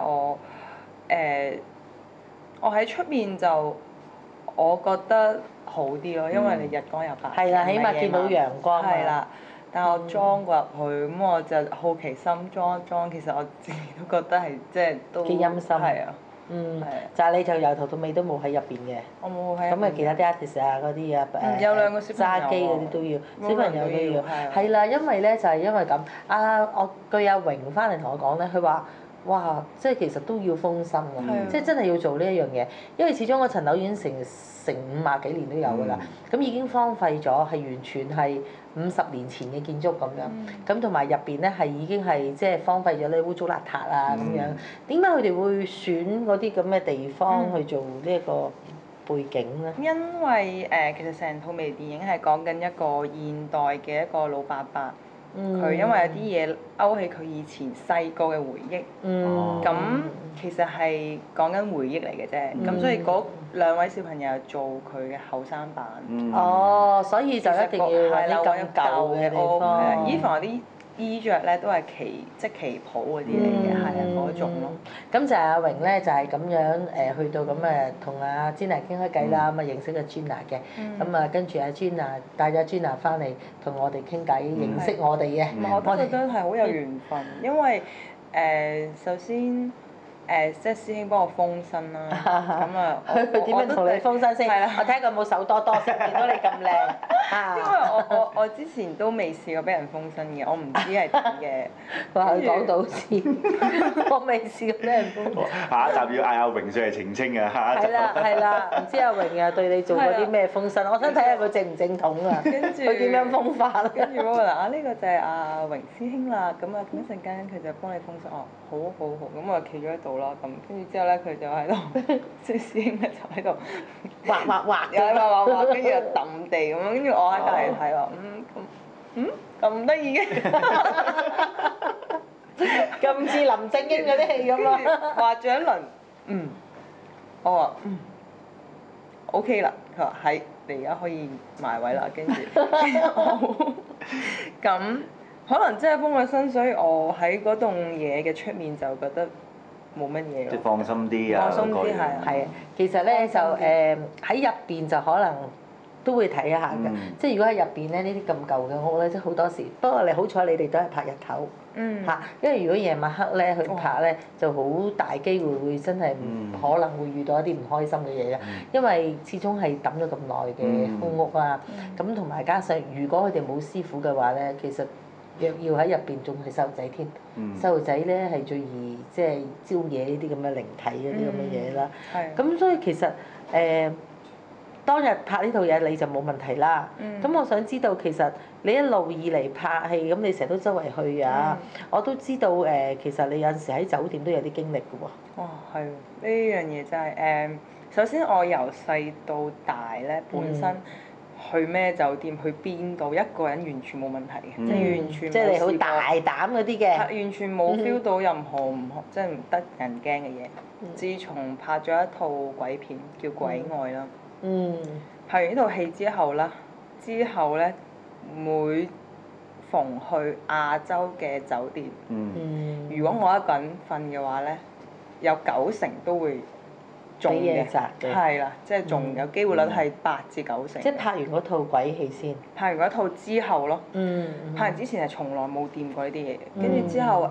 S4: 我喺出面就我覺得好啲咯，因為你日光日白。
S2: 係啦，起碼見到陽光。
S4: 係啦，但係我裝過入去，咁我就好奇心裝一裝，其實我自己都覺得係即係都
S2: 幾陰森。
S4: 係啊。
S2: 但係你就由頭到尾都冇喺入邊嘅。
S4: 我冇喺。
S2: 咁啊，其他啲 artist 啊嗰啲啊
S4: 有兩個小朋友
S2: 揸機嗰啲都要，小朋友都要。係啦，因為咧就係因為咁，我據阿榮翻嚟同我講咧，佢話：哇，即係其實都要封心㗎，即係真係要做呢一樣嘢，因為始終嗰層樓已經成50幾年都有㗎啦，咁已經荒廢咗，係完全係50年前嘅建築咁樣，咁同埋入邊咧係已經係即係荒廢咗咧，污糟邋遢啊咁樣。點解佢哋會選嗰啲咁嘅地方去做呢一個背景咧？
S4: 因為其實成套微電影係講緊一個現代嘅一個老伯伯。佢因為有啲嘢勾起佢以前細個嘅回憶，咁其實係講緊回憶嚟嘅啫。咁所以嗰兩位小朋友做佢嘅後生版。
S2: 所以就一定要揾啲咁舊嘅地方。
S4: 依房啲衣着咧都係旗袍嗰啲嚟嘅，係啊嗰種咯。
S2: 咁就阿榮咧就係咁樣去到咁同阿 Gina 傾開偈啦，咁啊認識阿 Gina 嘅，咁啊跟住阿 Gina 帶咗 Gina 翻嚟同我哋傾偈，認識我哋嘅。
S4: 我覺得係好有緣分，因為首先即係師兄幫我封身啦，咁啊
S2: 佢點樣同你封身先？我睇下佢有冇手多多先，見到你咁靚。
S4: 因為我之前都未試過俾人封身嘅，我唔知係點嘅。
S2: 話佢講到先，我未試過俾人封。
S3: 下一集要嗌阿榮上嚟澄清啊！下一集。
S2: 係啦，唔知阿榮啊對你做過啲咩封身？我想睇下佢正唔正統啊！佢點樣封法啊？
S4: 跟住我話呢個就係阿榮師兄啦，咁啊咁一陣間佢就幫你封身，好好好，咁我企咗喺度啦，咁跟住之後咧佢就喺度，即係師兄咧就喺度
S2: 畫，
S4: 跟住又揼地咁樣，跟住我喺隔離睇話，咁得意嘅，
S2: 咁似林正英嗰啲戲咁咯。
S4: 畫咗一輪，我話OK 啦，佢話係，你而家可以埋位啦，跟住咁可能真係封咗身，所以我喺嗰棟嘢嘅出面就覺得冇乜嘢咯。
S3: 即係放心啲啊，
S4: 放鬆啲
S3: 嗰個
S4: 係啊
S2: 係啊，其實咧就喺入邊就可能都會睇一下嘅，即係如果喺入邊咧呢啲咁舊嘅屋咧，即係好多時。不過你好彩你哋都係拍日頭嚇，因為如果夜晚黑咧去拍咧，就好大機會會真係可能會遇到一啲唔開心嘅嘢嘅，因為始終係揼咗咁耐嘅空屋啊，咁同埋加上如果佢哋冇師傅嘅話咧，其實若要喺入邊仲係細路仔添，細路仔咧係最易即係招惹呢啲咁嘅靈體嗰啲咁嘅嘢啦。咁所以其實當日拍呢套嘢你就冇問題啦。咁我想知道其實你一路以嚟拍戲，咁你成日都周圍去啊。我都知道其實你有陣時喺酒店都有啲經歷嘅喎。
S4: 哦，係呢樣嘢真係首先我由細到大咧，本身去咩酒店去邊度，一個人完全冇問題嘅，即係完全
S2: 即係你好
S4: 冇試過
S2: 大膽嗰啲嘅。
S4: 完全冇 feel 到任何唔即係唔得人驚嘅嘢。自從拍咗一套鬼片叫《鬼愛》啦。拍完呢套戲之後咧，每逢去亞洲嘅酒店，如果我一個人瞓嘅話咧，有90%都會中嘅，係啦，即係中有機會率係8至9成。
S2: 即係拍完嗰套鬼戲先。
S4: 拍完嗰套之後咯，拍完之前係從來冇掂過呢啲嘢，跟住之後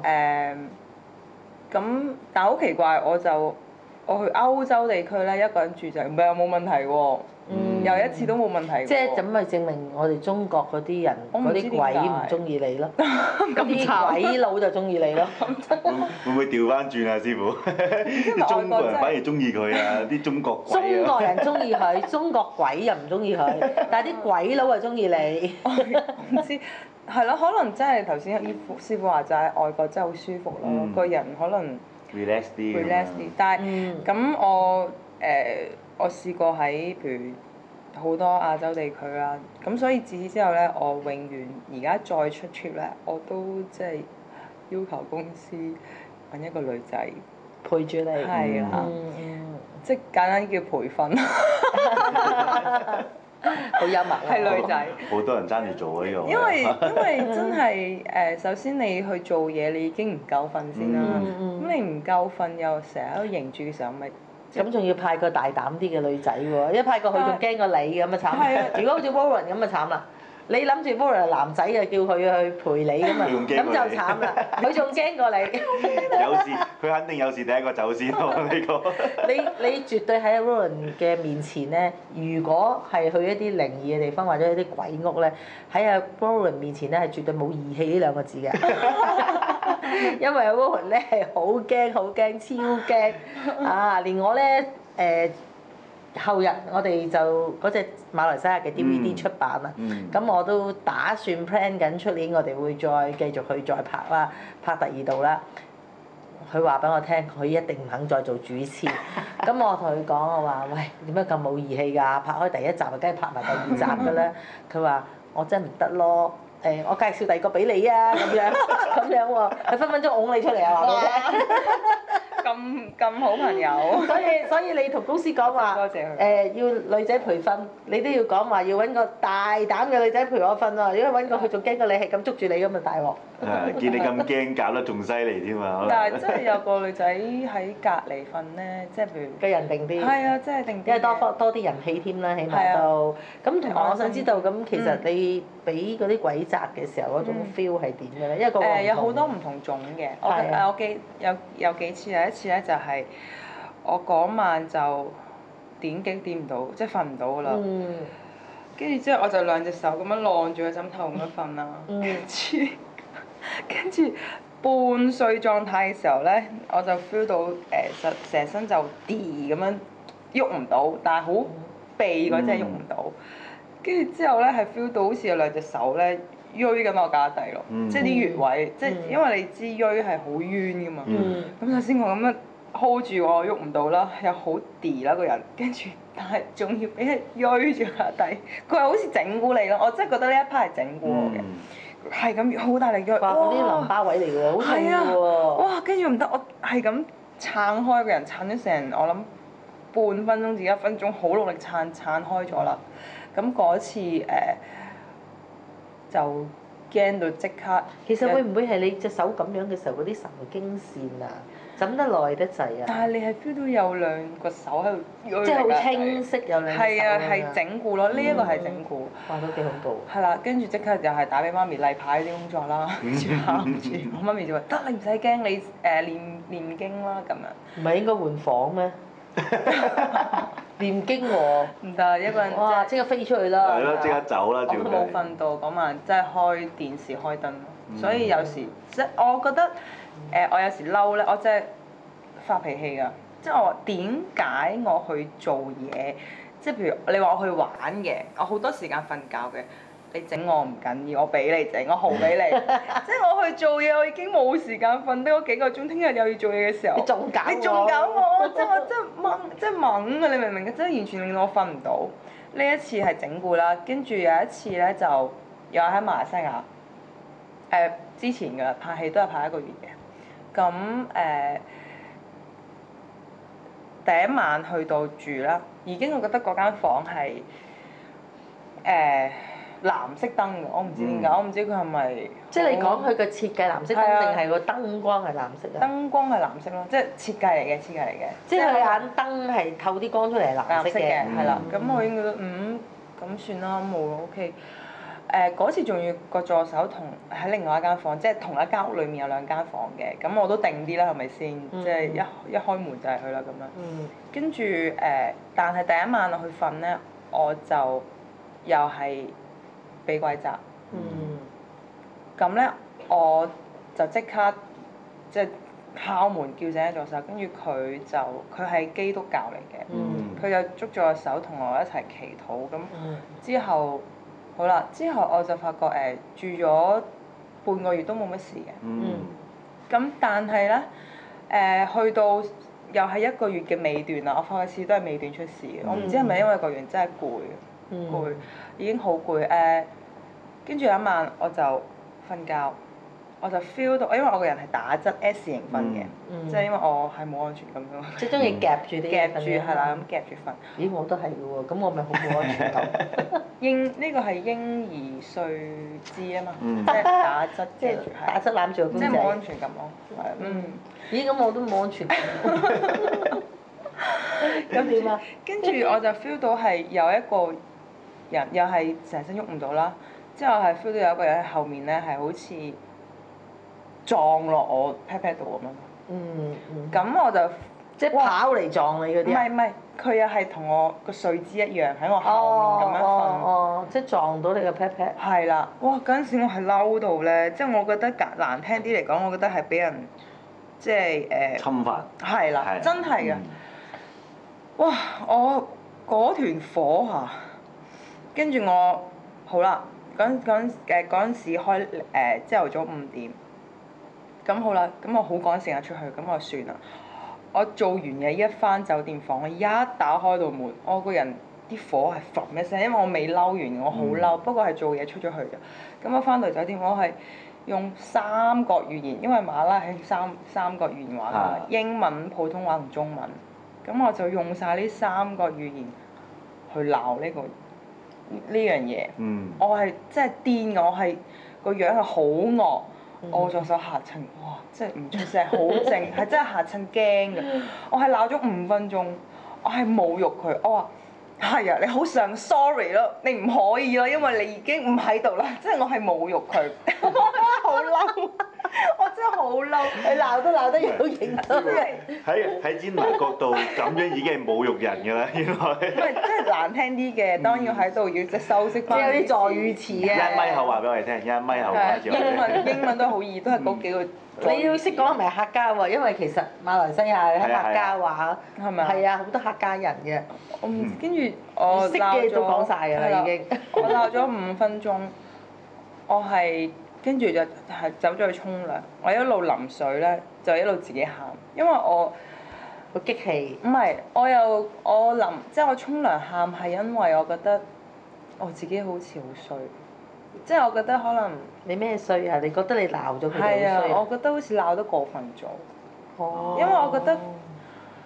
S4: 咁，但係好奇怪，我去歐洲地區咧，一個人住就唔係冇問題喎。又一次都冇問題。
S2: 即係咁咪證明我哋中國嗰啲人嗰啲鬼唔中意你咯，嗰啲鬼佬就中意你咯。
S3: 會唔會調翻轉啊，師傅？啲中國人反而中意佢啊，啲中國鬼啊。
S2: 中國人中意佢，中國鬼又唔中意佢，但係啲鬼佬就中意你。
S4: 唔知係咯，可能真係頭先師傅話齋，外國真係好舒服咯，個人可能
S3: relax 啲。
S4: 但係咁我試過喺譬如好多亞洲地區啦，咁所以自此之後咧，我永遠而家再出 trip 咧，我都即係要求公司揾一個女仔
S2: 陪住你。
S4: 係啦，即係簡單叫培訓。
S2: 好幽默。
S4: 係女仔。
S3: 好多人爭住做啊呢個。
S4: 因為真係首先你去做嘢，你已經唔夠瞓先啦。咁你唔夠瞓又成日喺度迎住嘅時候，咪
S2: 咁仲要派個大膽啲嘅女仔喎，一派過佢仲驚過你咁啊慘！如果好似 Warren 咁啊慘啦，你諗住 Warren 係男仔啊，叫佢去陪你咁啊，咁就慘啦，佢仲驚過你。
S3: 有事，佢肯定有事第一個走先咯呢個。
S2: 你絕對喺 Warren 嘅面前咧，如果係去一啲靈異嘅地方或者一啲鬼屋咧，喺阿 Warren 面前咧係絕對冇義氣呢兩個字嘅。因為 Warren 咧係好驚、超驚啊！連我咧後日我哋就嗰隻馬來西亞嘅 DVD 出版啦，咁我都打算 plan 緊出年我哋會再繼續去再拍啦，拍第二度啦。佢話俾我聽，佢一定唔肯再做主持。咁我同佢講，我話：喂，點解咁冇義氣㗎？拍開第一集，梗係拍埋第二集㗎啦。佢話：我真係唔得咯。我介紹第二個俾你啊，咁樣喎，佢分分鐘擁你出嚟啊，話俾你聽。
S4: 咁好朋友。
S2: 所以你同公司講話，
S4: 多謝佢。
S2: 要女仔培訓，你都要講話要揾個大膽嘅女仔陪我瞓啊！如果揾個佢仲驚過你，係咁捉住你咁就大鑊。
S3: 係，見你咁驚，搞得仲犀利添啊！
S4: 但係真係有個女仔喺隔離瞓咧，即係譬如
S2: 個人定啲。
S4: 係啊，真係定啲。
S2: 因為多啲人氣添啦，起碼都。咁同埋我想知道，咁其實你俾嗰啲鬼責嘅時候嗰種 feel 係點嘅咧？因為
S4: 有好多唔同種嘅。我記有幾次，有一次咧就係我嗰晚就點唔到，即係瞓唔到㗎啦。跟住之後我就兩隻手咁樣晾住個枕頭咁樣瞓啦。跟住半睡狀態嘅時候咧，我就 feel 到成身就咁樣喐唔到，但係好避嗰隻喐唔到。跟住之後咧係 feel 到好似有兩隻手咧鋥緊我架底咯，即係啲穴位，即係因為你知鋥係好冤㗎嘛。咁首先我咁樣 hold 住我喐唔到啦，又好啦個人，跟住但係仲要俾佢鋥住架底，佢係好似整蠱你咯，我真係覺得呢一 part 係整蠱我嘅。係咁好大力嘅，
S2: 哇！嗰啲淋巴位嚟嘅喎，好痛嘅喎。
S4: 哇！跟住唔得，我係咁撐開個人，撐咗成我諗半分鐘至1分鐘，好努力撐開咗啦。咁嗰次就驚到即刻。
S2: 其實會唔會係你隻手咁樣嘅時候嗰啲神經線啊，枕得耐得滯啊？
S4: 但係你係 feel 到有兩個手喺度，
S2: 即係好清晰有兩隻手
S4: 係啊，係
S2: 咁樣
S4: 整蠱咯，呢一個係整蠱。
S2: 哇，都幾恐怖。
S4: 係啦，跟住即刻又係打俾媽咪例牌啲工作啦，跟住喊住，我媽咪就話：得你唔使驚，你念經啦咁樣。
S2: 唔係應該換房咩？念經喎。
S4: 唔得，一個人
S2: 哇！即刻飛出去啦。
S3: 係咯，即刻走啦，
S4: 我
S3: 照
S4: 冇
S3: 計。
S4: 瞓到嗰晚，即係開電視開燈咯。所以有時即係我覺得我有時嬲咧，我真係發脾氣㗎。即係我話點解我去做嘢？即係譬如你話我去玩嘅，我好多時間瞓覺嘅。你整我唔緊要，我俾你整，我豪俾你。即係我去做嘢，我已經冇時間瞓得嗰幾個鐘，聽日又要做嘢嘅時候，
S2: 你仲搞我
S4: 你仲搞我，即係我真係掹，即係猛啊！你明唔明啊？真係完全令到我瞓唔到。呢一次係整蠱啦，跟住有一次咧就又喺馬來西亞。之前㗎拍戲都係拍1個月嘅，咁第一晚去到住啦，已經我覺得嗰間房係藍色燈㗎，我唔知點解，我唔知佢係咪
S2: 即係你講佢個設計藍色燈
S4: 係啊
S2: 定係個燈光係藍色啊？
S4: 燈光係藍色咯，即係設計嚟嘅，設計嚟嘅。
S2: 即係佢眼燈係透啲光出嚟係藍色嘅
S4: 藍色嘅，，係啦。咁
S2: 嗯
S4: 我已經覺得咁算啦，冇咯，OK。嗰次仲要個助手同喺另外一間房，即係同一間屋裡面有2間房嘅，咁我都定啲啦，係咪先？即係一開門就係佢啦咁樣。
S2: 嗯。
S4: 跟住但係第一晚我去瞓咧，我就又係俾鬼責。
S2: 嗯。
S4: 咁咧我就即刻即係敲門叫醒助手，跟住佢係基督教嚟嘅，佢就捉咗我手同我一齊祈禱咁。之後好啦，之後我就發覺住咗半個月都冇乜事嘅。咁但係咧去到又係1個月嘅尾段啦，我發覺次都係尾段出事嘅。我唔知係咪因為個人真係攰，已經好攰跟住有一晚我就瞓覺，我就 feel 到，因為我個人係打側 S 型瞓嘅，即係因為我係冇安全感㗎嘛。
S2: 即係中意夾住啲嘢
S4: 夾住係啦，咁夾住瞓。
S2: 咦！我都係嘅喎，咁我咪好冇安全感。
S4: 呢個係嬰兒睡姿啊嘛，即係打側
S2: 即係打側攬住個公仔。
S4: 即係冇安全感咯，
S2: 咦！咁我都冇安全感。咁點啊？
S4: 跟住我就 feel 到係有一個人又係成身喐唔到啦，之後係 feel 到有一個人喺後面咧係好似撞落我 pat pat 度咁樣。咁我就
S2: 即係跑嚟撞你嗰啲啊？
S4: 唔係，佢又係同我個睡姿一樣喺我後面咁樣瞓。
S2: 哦，即係撞到你個 pat pat。
S4: 係啦，哇！嗰陣時我係嬲到咧，即係我覺得難聽啲嚟講，我覺得係俾人即係
S3: 侵犯。
S4: 係啦，真係㗎。哇！我嗰團火嚇，跟住我好啦，嗰陣時開朝頭早5點，咁好啦，咁我好趕時間出去，咁我算啦。我做完嘢一返酒店房，我一打開道門，我個人啲火係嘭一聲，因為我未嬲完，我好嬲，不過係做嘢出咗去嘅。咁我返到酒店，我係用3個語言，因為馬拉係三個語言話啦，英文、普通話同中文。咁我就用晒呢3個語言去鬧呢樣嘢。我係真係癲㗎，我係個樣係好惡，我助手嚇親，哇！真係唔出聲，好靜，係真係嚇親驚㗎。我係鬧咗5分鐘，我係侮辱佢，我話係啊，你好想 sorry 咯，你唔可以咯，因為你已經唔喺度啦，即係我係侮辱佢，我真係好嬲。我真係好嬲，
S2: 你鬧都鬧得有型啊！
S3: 喺煎拿角度咁樣已經係侮辱人㗎啦，原來。
S4: 唔係，即係難聽啲嘅，當然喺度要即係修飾翻。
S2: 即係有啲助語詞
S3: 一
S2: 啊！
S3: 咪口話俾我哋聽，一咪口話
S4: 英文都好易，都係嗰幾個。
S2: 你要識講係咪客家喎？因為其實馬來西亞喺客家話
S4: 係咪啊？
S2: 係啊，好多客家人嘅。
S4: 我唔知，跟住我
S2: 識嘅都講晒㗎啦，已經。
S4: 我鬧咗5分鐘，我係跟住就係走咗去沖涼，我一路淋水咧，就一路自己喊，因為我
S2: 好激氣。
S4: 唔係，即係我沖涼喊係因為我覺得我自己好似好衰，即係我覺得可能
S2: 你咩衰啊？你覺得你鬧咗佢
S4: 係啊，
S2: 好衰啊？
S4: 我覺得好似鬧得過分咗。
S2: 哦。
S4: 因為我覺得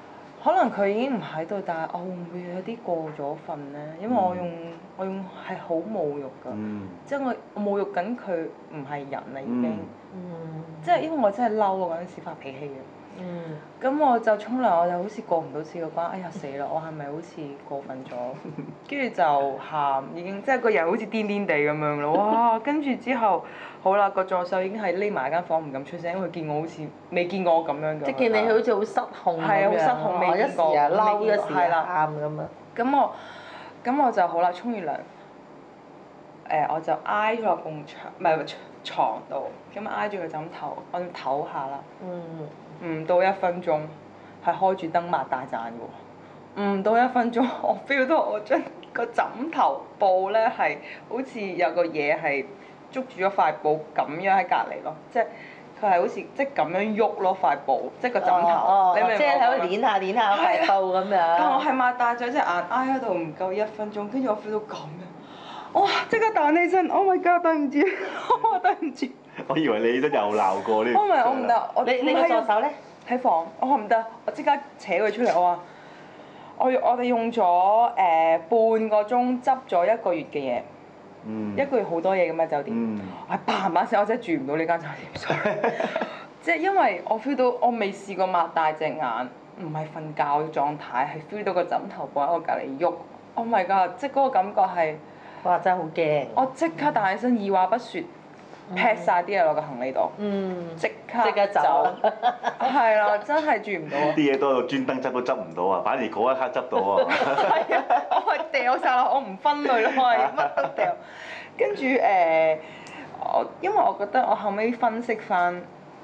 S4: 可能佢已經唔喺度，但係我會唔會有啲過咗分咧？因為我用係好侮辱㗎，即係我侮辱緊佢唔係人啦已經，即係因為我真係嬲啊嗰陣時發脾氣嘅。咁我就沖涼，我就好似過唔到自己個關，哎呀死啦！我係咪好似過分咗？跟住就喊，已經即係個人好似癲癲地咁樣咯。哇！跟住之後，好啦，個助手已經係匿埋間房唔敢出聲，因為見我好似未見過我咁樣嘅。
S2: 即係見你好似好失控咁樣。
S4: 係啊，好失控，未見過。
S2: 一時啊嬲，一時
S4: 係啦，
S2: 喊咁啊。
S4: 咁我就好啦，沖完涼，我就挨咗落埲牆，唔係床度，咁挨住個枕頭，我要唞下啦。唔到1分鐘，係開住燈擘大盞嘅喎。唔到1分鐘，我 feel 到我將個枕頭布咧係好似有個嘢係捉住咗塊布咁樣喺隔離咯，即係佢係好似即係咁樣喐咯塊布，即係個枕頭。你明唔明？
S2: 即係喺度攣下攣下塊布咁樣。
S4: 但我係擘大咗隻眼挨喺度唔夠1分鐘，跟住我 feel 到咁樣，哇！即刻彈起身 ，Oh my god！ 對唔住，對唔住。
S3: 我以為你起身又鬧過呢？
S4: 我唔得，
S2: 你個助手咧？
S4: 喺房，我話唔得，我即刻扯佢出嚟，我話我哋用咗半個鐘執咗1個月嘅嘢。1個月好多嘢㗎嘛酒店，我係砰砰聲，我真係住唔到呢間酒店，sorry。即係因為我 feel 到我未試過擘大隻眼，唔係瞓覺嘅狀態，係 feel 到個枕頭布喺我隔離喐。Oh my god！即係嗰個感覺係，
S2: 哇！真係好驚。我
S4: 即刻彈起身，二話不說，劈晒啲嘢落個行李度，即刻走。係啦，真係住唔到啊！
S3: 啲嘢都專登執都執唔到啊，反而嗰一刻執到啊！
S4: 係啊，我係掉晒落，我唔分類咯，我係乜都掉。跟住因為我覺得我後尾分析翻，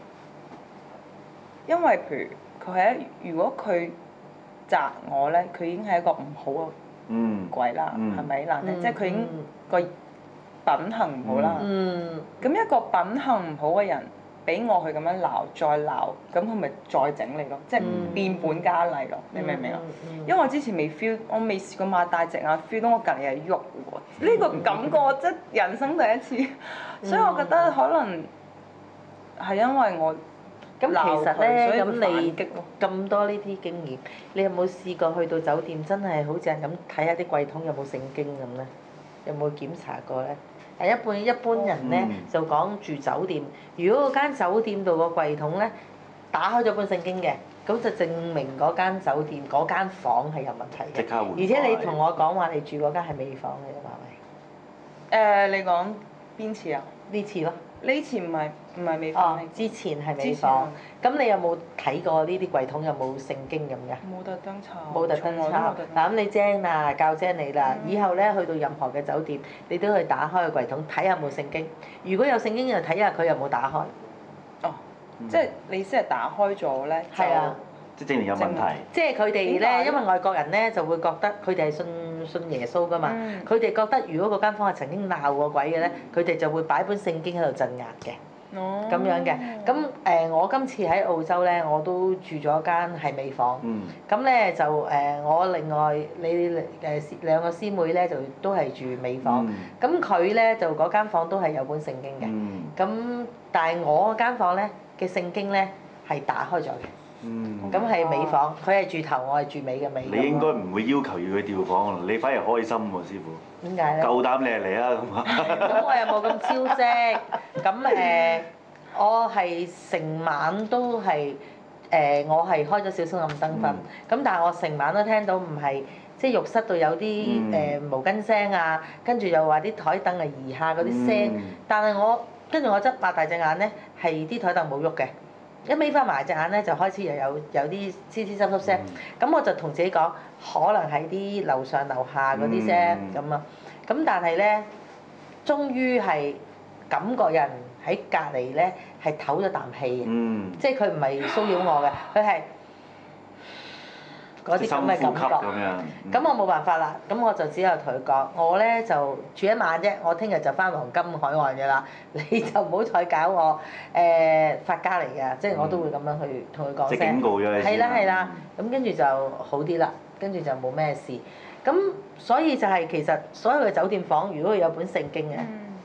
S4: 因為譬如佢係如果佢責我咧，佢已經係一個唔好嘅鬼啦，係咪難聽？即係佢已經個品行唔好啦。咁一個品行唔好嘅人，俾我去咁樣鬧，再鬧，咁佢咪再整你咯，即係變本加厲咯，你明唔明啊？因為我之前未 feel，我未試過擘大隻眼 feel 到我隔離係喐喎，呢個感覺即係人生第一次，所以我覺得可能係因為我
S2: 咁其實咧，咁
S4: 所以
S2: 你咁多呢啲經驗，你有冇試過去到酒店真係好似人咁睇下啲櫃桶有冇聖經咁咧？有冇檢查過咧？一般人咧就講住酒店，如果嗰間酒店度個櫃桶咧打開咗本聖經嘅，咁就證明嗰間酒店嗰間房係有問題嘅。
S3: 即刻換。
S2: 而且你同我講話你住嗰間係尾房嚟㗎嘛？係
S4: 咪？你講邊次啊？
S2: 呢次咯。
S4: 呢次唔係尾房。
S2: 之前係尾房。咁你有冇睇過呢啲櫃桶有冇聖經咁㗎？
S4: 冇特登查。
S2: 冇特登查。嗱咁你精啦，教精你啦。以後咧去到任何嘅酒店，你都去打開個櫃桶睇下有冇聖經。如果有聖經就睇下佢有冇打開。
S4: 哦。即係你意思係打開咗咧？
S2: 係啊。
S3: 即係證明有問題。
S2: 即係佢哋咧，因為外國人咧就會覺得佢哋係信耶穌㗎嘛。佢哋覺得如果嗰間房係曾經鬧過鬼嘅咧，佢哋就會擺本聖經喺度鎮壓嘅。咁樣嘅，咁我今次喺澳洲咧，我都住咗間係尾房。咁咧就我另外你兩個師妹咧就都係住尾房。咁佢咧就嗰間房都係有本聖經嘅。咁但係我間房咧嘅聖經咧係打開咗嘅。咁係尾房，佢係住頭，我係住尾嘅尾。
S3: 你應該唔會要求要佢調房喎，你反而開心喎，師傅。
S2: 點解咧？
S3: 夠膽你嚟啊咁啊！
S2: 咁我又冇咁招積，咁我係成晚都係我係開咗少少暗燈瞓，咁但係我成晚都聽到唔係即係浴室度有啲毛巾聲啊，跟住又話啲台凳啊移下嗰啲聲，但係跟住我睜擘大隻眼咧，係啲台凳冇喐嘅。一眯翻埋隻眼咧，就開始又有啲黐黐濕濕聲，咁我就同自己講，可能係啲樓上樓下嗰啲聲咁啊，咁但係咧，終於係感覺有人喺隔離咧係唞咗啖氣嘅，即係佢唔係騷擾我嘅，佢係嗰啲咁嘅感覺。咁我冇辦法啦，咁我就只有同佢講，我咧就住一晚啫，我聽日就翻黃金海岸嘅啦，你就唔好再搞我發家嚟嘅，即係我都會咁樣去同佢講聲。
S3: 即係警告咗你先。
S2: 係啦，咁跟住就好啲啦，跟住就冇咩事。咁所以就係其實所有嘅酒店房，如果佢有本聖經嘅，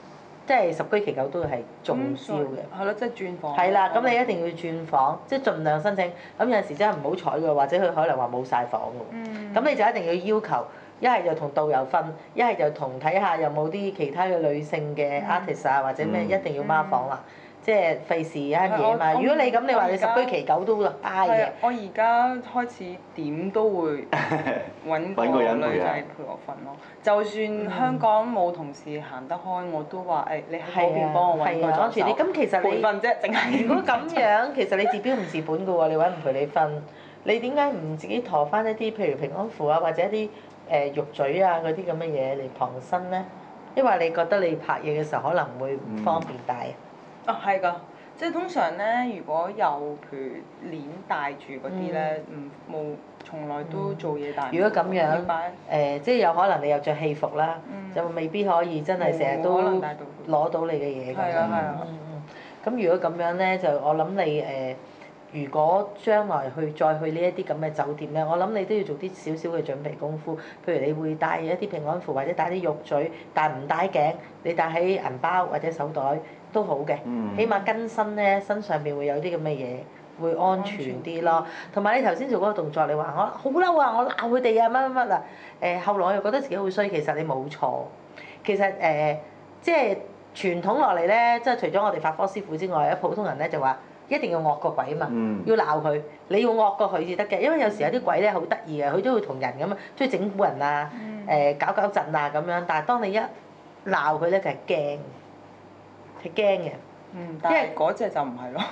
S2: 即係十居其九都係中招嘅。
S4: 係咯，即係轉房。
S2: 係啦，咁你一定要轉房，即係盡量申請。咁有陣時真係唔好彩嘅，或者佢可能話冇晒房㗎喎。咁你就一定要要求，一係就同導遊瞓，一係就同睇下有冇啲其他嘅女性嘅 artist 啊，或者咩一定要孖房啦。即係費事一嘢嘛。如果你咁，你話你十居其九都挨嘅。
S4: 我而家開始點都會揾個女仔陪我瞓咯。就算香港冇同事行得開，我都話誒，你喺嗰邊幫我揾個助手。
S2: 咁其實
S4: 陪瞓啫，淨係。
S2: 如果咁樣，其實你治標唔治本嘅喎，你揾唔陪你瞓，你點解唔自己陀翻一啲譬如平安符啊，或者一啲肉嘴啊嗰啲咁嘅嘢嚟傍身咧？因為你覺得你拍嘢嘅時候可能會唔方便帶。
S4: 啊，係㗎，即係通常咧，如果有譬如鏈帶住嗰啲咧，冇從來都做嘢帶唔到。
S2: 如果咁樣，即係有可能你又着戲服啦，就未必可以真係成日都攞到你嘅嘢咁樣。
S4: 係啊。
S2: 咁如果咁樣咧，就我諗你如果將來再去呢一啲咁嘅酒店咧，我諗你都要做啲少少嘅準備功夫。譬如你會帶一啲平安符，或者帶啲玉嘴，但唔帶頸，你帶喺銀包或者手袋都好嘅。起碼跟身咧，身上邊會有啲咁嘅嘢，會安全啲咯。同埋你頭先做嗰個動作，你話我好嬲啊，我鬧佢哋啊乜乜乜啊。後來我又覺得自己好衰，其實你冇錯。其實即係傳統落嚟咧，即係除咗我哋法科師傅之外，普通人咧就話，一定要惡過鬼嘛，要鬧佢，你要惡過佢至得嘅，因為有時有啲鬼咧好得意嘅，佢都會同人咁啊，中意整蠱人啊，搞搞震啊咁樣，但係當你一鬧佢咧，佢係驚，係驚嘅。
S4: 但係嗰隻就唔係咯。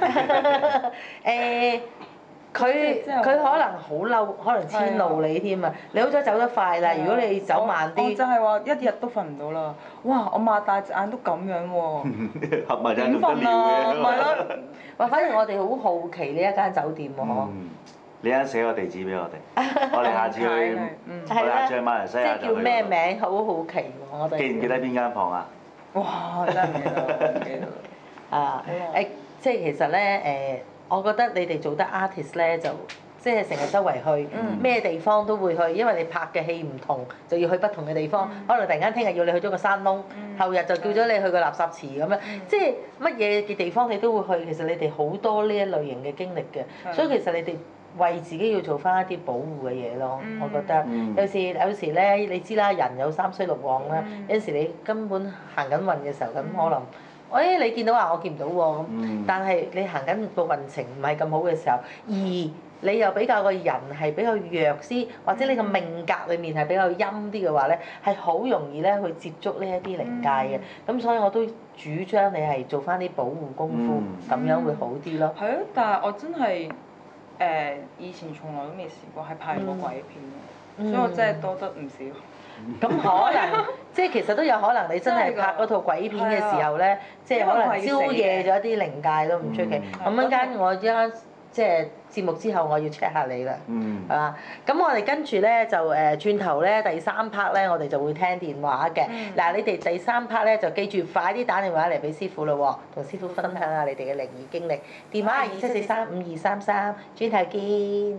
S2: 佢可能好嬲，可能遷怒你添啊！你好彩走得快啦，如果你走慢啲，
S4: 我就係話一日都瞓唔到啦！哇！我擘大隻眼都咁樣喎，
S3: 合埋眼
S4: 點瞓啊？咪咯！
S2: 哇！反正我哋好好奇呢一間酒店喎，
S3: 你啱寫個地址俾我哋，我哋下次去，我哋下次去馬來西亞就去。
S2: 即係叫咩名？好好奇喎！我哋
S3: 記唔記得邊間房啊？
S4: 哇！真係唔記得，唔記得。
S2: 即係其實咧我覺得你哋做得 artist 咧，就即係成日周圍去，咩地方都會去，因為你拍嘅戲唔同，就要去不同嘅地方。可能突然間聽日要你去咗個山窿，後日就叫咗你去個垃圾池咁樣，即係乜嘢嘅地方你都會去。其實你哋好多呢一類型嘅經歷嘅，所以其實你哋為自己要做翻一啲保護嘅嘢咯。我覺得有時咧，你知啦，人有三衰六旺啦，有時你根本行緊運嘅時候咁可能。你見到啊，我見唔到喎咁，但係你行緊個運程唔係咁好嘅時候，而你又比較個人係比較弱啲，或者你個命格裡面係比較陰啲嘅話咧，係好容易咧去接觸呢一啲靈界嘅。咁所以我都主張你係做翻啲保護功夫，咁樣會好啲咯。
S4: 係啊，但係我真係以前從來都未試過係拍過鬼片，所以我真係多得唔少。
S2: 咁可能即係其實都有可能，你真係拍嗰套鬼片嘅時候咧，即係可能招惹咗一啲靈界都唔出奇。咁陣間我即係節目之後，我要 check 下你啦，係嘛？咁我哋跟住咧就轉頭咧第三 part 咧，我哋就會聽電話嘅。嗱，你哋第三 part 咧就記住快啲打電話嚟俾師傅咯喎，同師傅分享下你哋嘅靈異經歷。電話係27435233，轉頭見。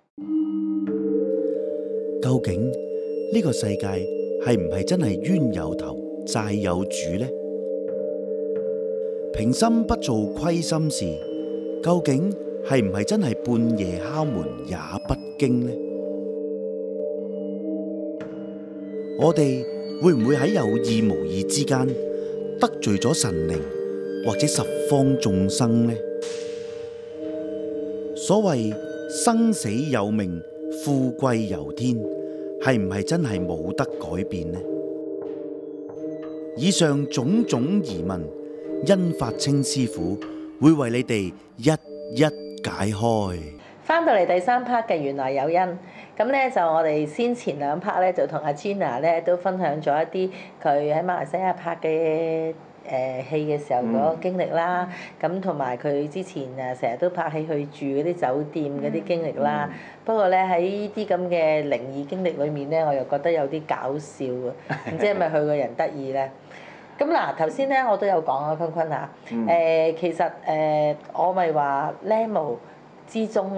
S1: 究竟呢個世界係唔係真係冤有頭債有主呢？平心不做虧心事，究竟係唔係真係半夜敲門也不驚呢？我哋會唔會喺有意無意之間得罪咗神靈或者十方眾生呢？所謂生死有命，富貴由天，係唔係真係冇得改變呢？以上種種疑問，殷發清師傅會為你哋一一解開。
S2: 翻到嚟第三 part 嘅原來有因，咁咧就我哋先前兩 part 咧就同阿 Gina 咧都分享咗一啲佢喺馬來西亞拍嘅戲嘅時候嗰個經歷啦，咁同埋佢之前成日都拍戲去住嗰啲酒店嗰啲經歷啦。不過咧喺呢啲咁嘅靈異經歷裏面咧，我又覺得有啲搞笑啊！唔知係咪佢個人得意咧？咁嗱，頭先咧我都有講啊，坤坤嚇，其實我咪話 Lemo 之中咧，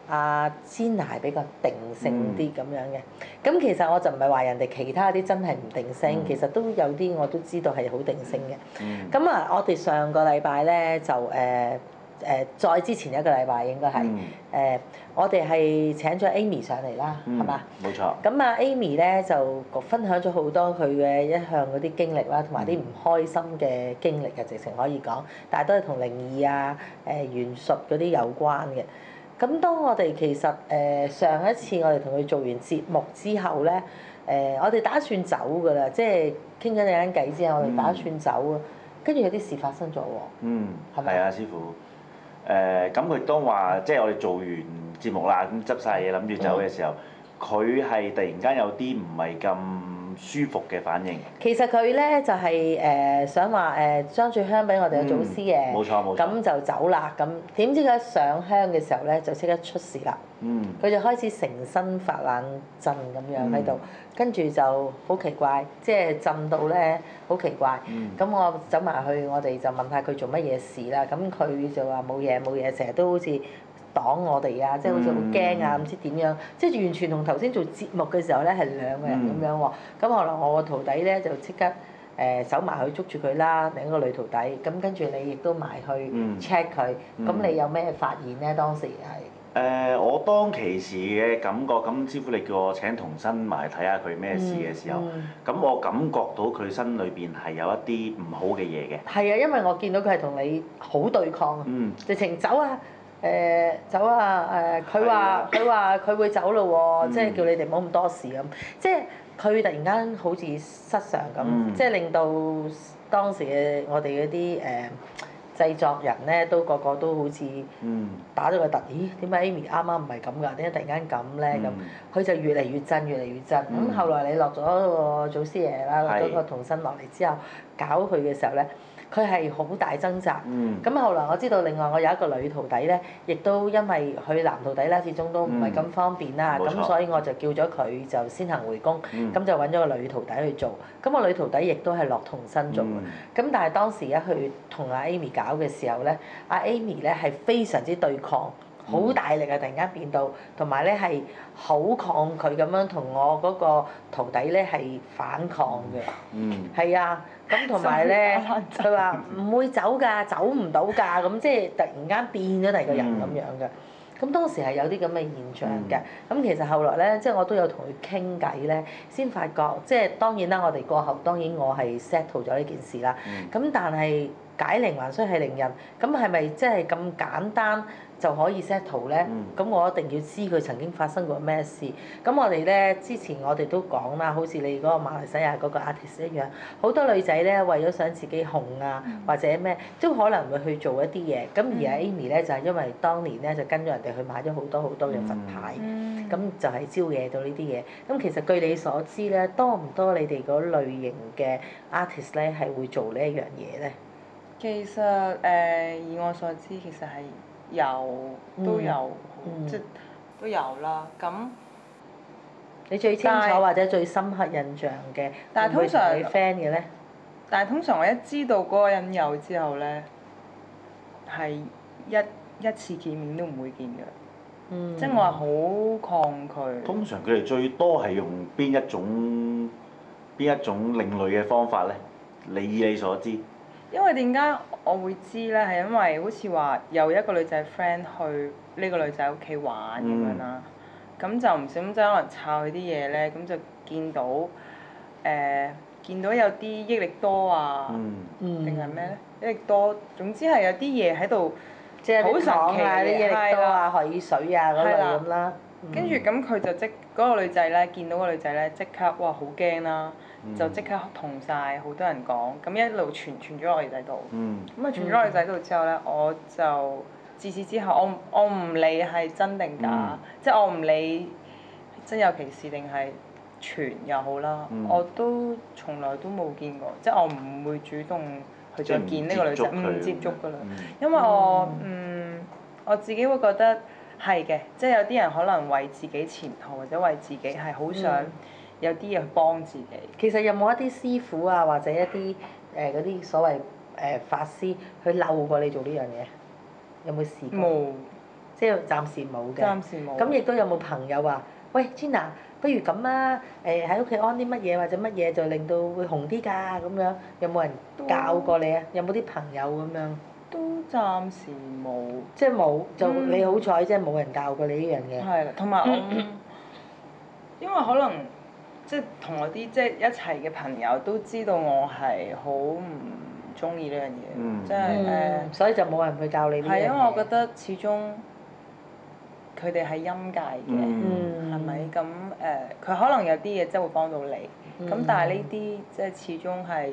S2: 阿 Gina 係比較定性啲咁樣嘅。咁其實我就唔係話人哋其他啲真係唔定性，其實都有啲我都知道係好定性嘅。咁啊，我哋上個禮拜咧就再之前一個禮拜應該係我哋係請咗 Amy 上嚟啦，係嘛？
S3: 冇錯。
S2: 咁啊 Amy 咧就分享咗好多佢嘅一向嗰啲經歷啦，同埋啲唔開心嘅經歷嘅，直情可以講，但係都係同靈異啊、玄術嗰啲有關嘅。咁當我哋其實上一次我哋同佢做完節目之後咧，我哋打算走㗎啦，即係傾咗陣偈之後，我哋打算走啊，跟住有啲事發生咗喎。係咪
S3: 啊，師傅。咁佢當話即係我哋做完節目啦，咁執晒嘢諗住走嘅時候，佢係突然間有啲唔係咁舒服嘅反應。
S2: 其實佢咧就係想話裝住香俾我哋嘅祖師爺，
S3: 冇錯冇錯。咁
S2: 就走啦。咁點知佢一上香嘅時候咧，就即刻出事啦。佢就開始成身發冷震咁樣喺度，跟住就好奇怪，即係震到咧好奇怪。咁我走埋去，我哋就問下佢做乜嘢事啦。咁佢就話冇嘢冇嘢，成日都好似擋我哋啊，即係好似好驚啊，唔知點樣，即係完全同頭先做節目嘅時候咧係兩個人咁樣喎。咁後來我個徒弟咧就即刻走埋去捉住佢啦，另一個女徒弟。咁跟住你亦都埋去 check 佢。咁你有咩發現咧？當時係？
S3: 我當其時嘅感覺，咁師傅你叫我請童身埋睇下佢咩事嘅時候，咁我感覺到佢身裏邊係有一啲唔好嘅嘢嘅。
S2: 係啊，因為我見到佢係同你好對抗啊，直情走啊！走啊！佢話佢會走咯喎，即係叫你哋唔好咁多事咁。即係佢突然間好似失常咁，即係令到當時嘅我哋嗰啲製作人咧，都個個都好似打咗個突，咦？點解 Amy 啱啱唔係咁㗎？點解突然間咁咧？咁佢就越嚟越震，越嚟越震。咁後來你落咗個祖師爺啦，落咗個童身落嚟之後，搞佢嘅時候咧，佢係好大掙扎。咁後來我知道另外我有一個女徒弟咧，亦都因為佢男徒弟咧，始終都唔係咁方便啦，咁所以我就叫咗佢就先行回宮，咁就揾咗個女徒弟去做。咁個女徒弟亦都係落童身做嘅。咁但係當時一去同阿 Amy 搞嘅時候咧，阿 Amy 咧係非常之對抗。好大力啊！突然間變到，同埋咧係好抗拒咁樣同我嗰個徒弟咧係反抗嘅。係啊，咁同埋咧，佢話唔會走㗎，走唔到㗎，咁即係突然間變咗第二個人咁樣嘅。咁當時係有啲咁嘅現象嘅。咁其實後來咧，即係我都有同佢傾偈咧，先發覺即係當然啦，我哋過後當然我係 settle 咗呢件事啦。咁但係解鈴還須繫鈴人，咁係咪即係咁簡單就可以 settle 咧？咁我一定要知佢曾經發生過咩事。咁我哋咧之前我哋都講啦，好似你嗰個馬來西亞嗰個 artist 一樣，好多女仔咧為咗想自己紅啊，或者咩，都可能會去做一啲嘢。咁而阿 Amy 咧就係因為當年咧就跟咗人哋去買咗好多好多嘅佛牌，咁就係招惹到呢啲嘢。咁其實據你所知咧，多唔多你哋嗰類型嘅 artist 咧係會做呢一樣嘢咧？
S4: 其實以我所知，其實係都有，即係都有啦。咁
S2: 你最清楚或者最深刻印象嘅，
S4: 但係通常
S2: 你 friend 嘅咧？
S4: 但係通常我一知道嗰個人有之後咧，係一次見面都唔會見㗎。即係我係好抗拒。
S3: 通常佢哋最多係用邊一種另類嘅方法咧？以你所知？
S4: 因為點解我會知咧？係因為好似話有一個女仔 friend 去呢個女仔屋企玩咁樣啦，咁就唔小心即係可能抄佢啲嘢咧，咁就見到有啲益力多啊，定係咩咧？益力多，總之係有啲嘢喺度，
S2: 即係好神奇啊！啲益力多啊、海水啊嗰類咁啦。
S4: 跟住咁佢就嗰個女仔咧，見到個女仔咧，即刻哇好驚啦！就即刻同晒好多人講，咁一路傳咗落女仔度。咁啊傳咗落女仔度之後咧，我就自此之後，我唔理係真定假，即係我唔理真有其事定係傳又好啦，我都從來都冇見過，即係我唔會主動去再見呢個女仔，唔接觸㗎啦。因為我自己會覺得係嘅，即係有啲人可能為自己前途或者為自己係好想。有啲嘢去幫自己。
S2: 其實有冇一啲師傅啊，或者一啲嗰啲所謂法師去嬲過你做呢樣嘢？有冇試過？
S4: 冇。
S2: 即係暫時冇嘅。
S4: 暫時冇。
S2: 咁亦都有冇朋友話：喂 Gina，不如咁啊，喺屋企安啲乜嘢或者乜嘢就令到會紅啲㗎咁樣，有冇人教過你啊？有冇啲朋友咁樣？
S4: 都暫時冇。
S2: 即係冇，就你好彩，即係冇人教過你呢樣嘢。
S4: 係啦，同埋我，因為可能即係同我啲即係一齊嘅朋友都知道我係好唔中意呢樣嘢，即係
S2: 所以就冇人去教你呢樣嘢。
S4: 係因為我覺得始終佢哋係陰界嘅，係咪？咁佢可能有啲嘢真係會幫到你，咁但係呢啲即係始終係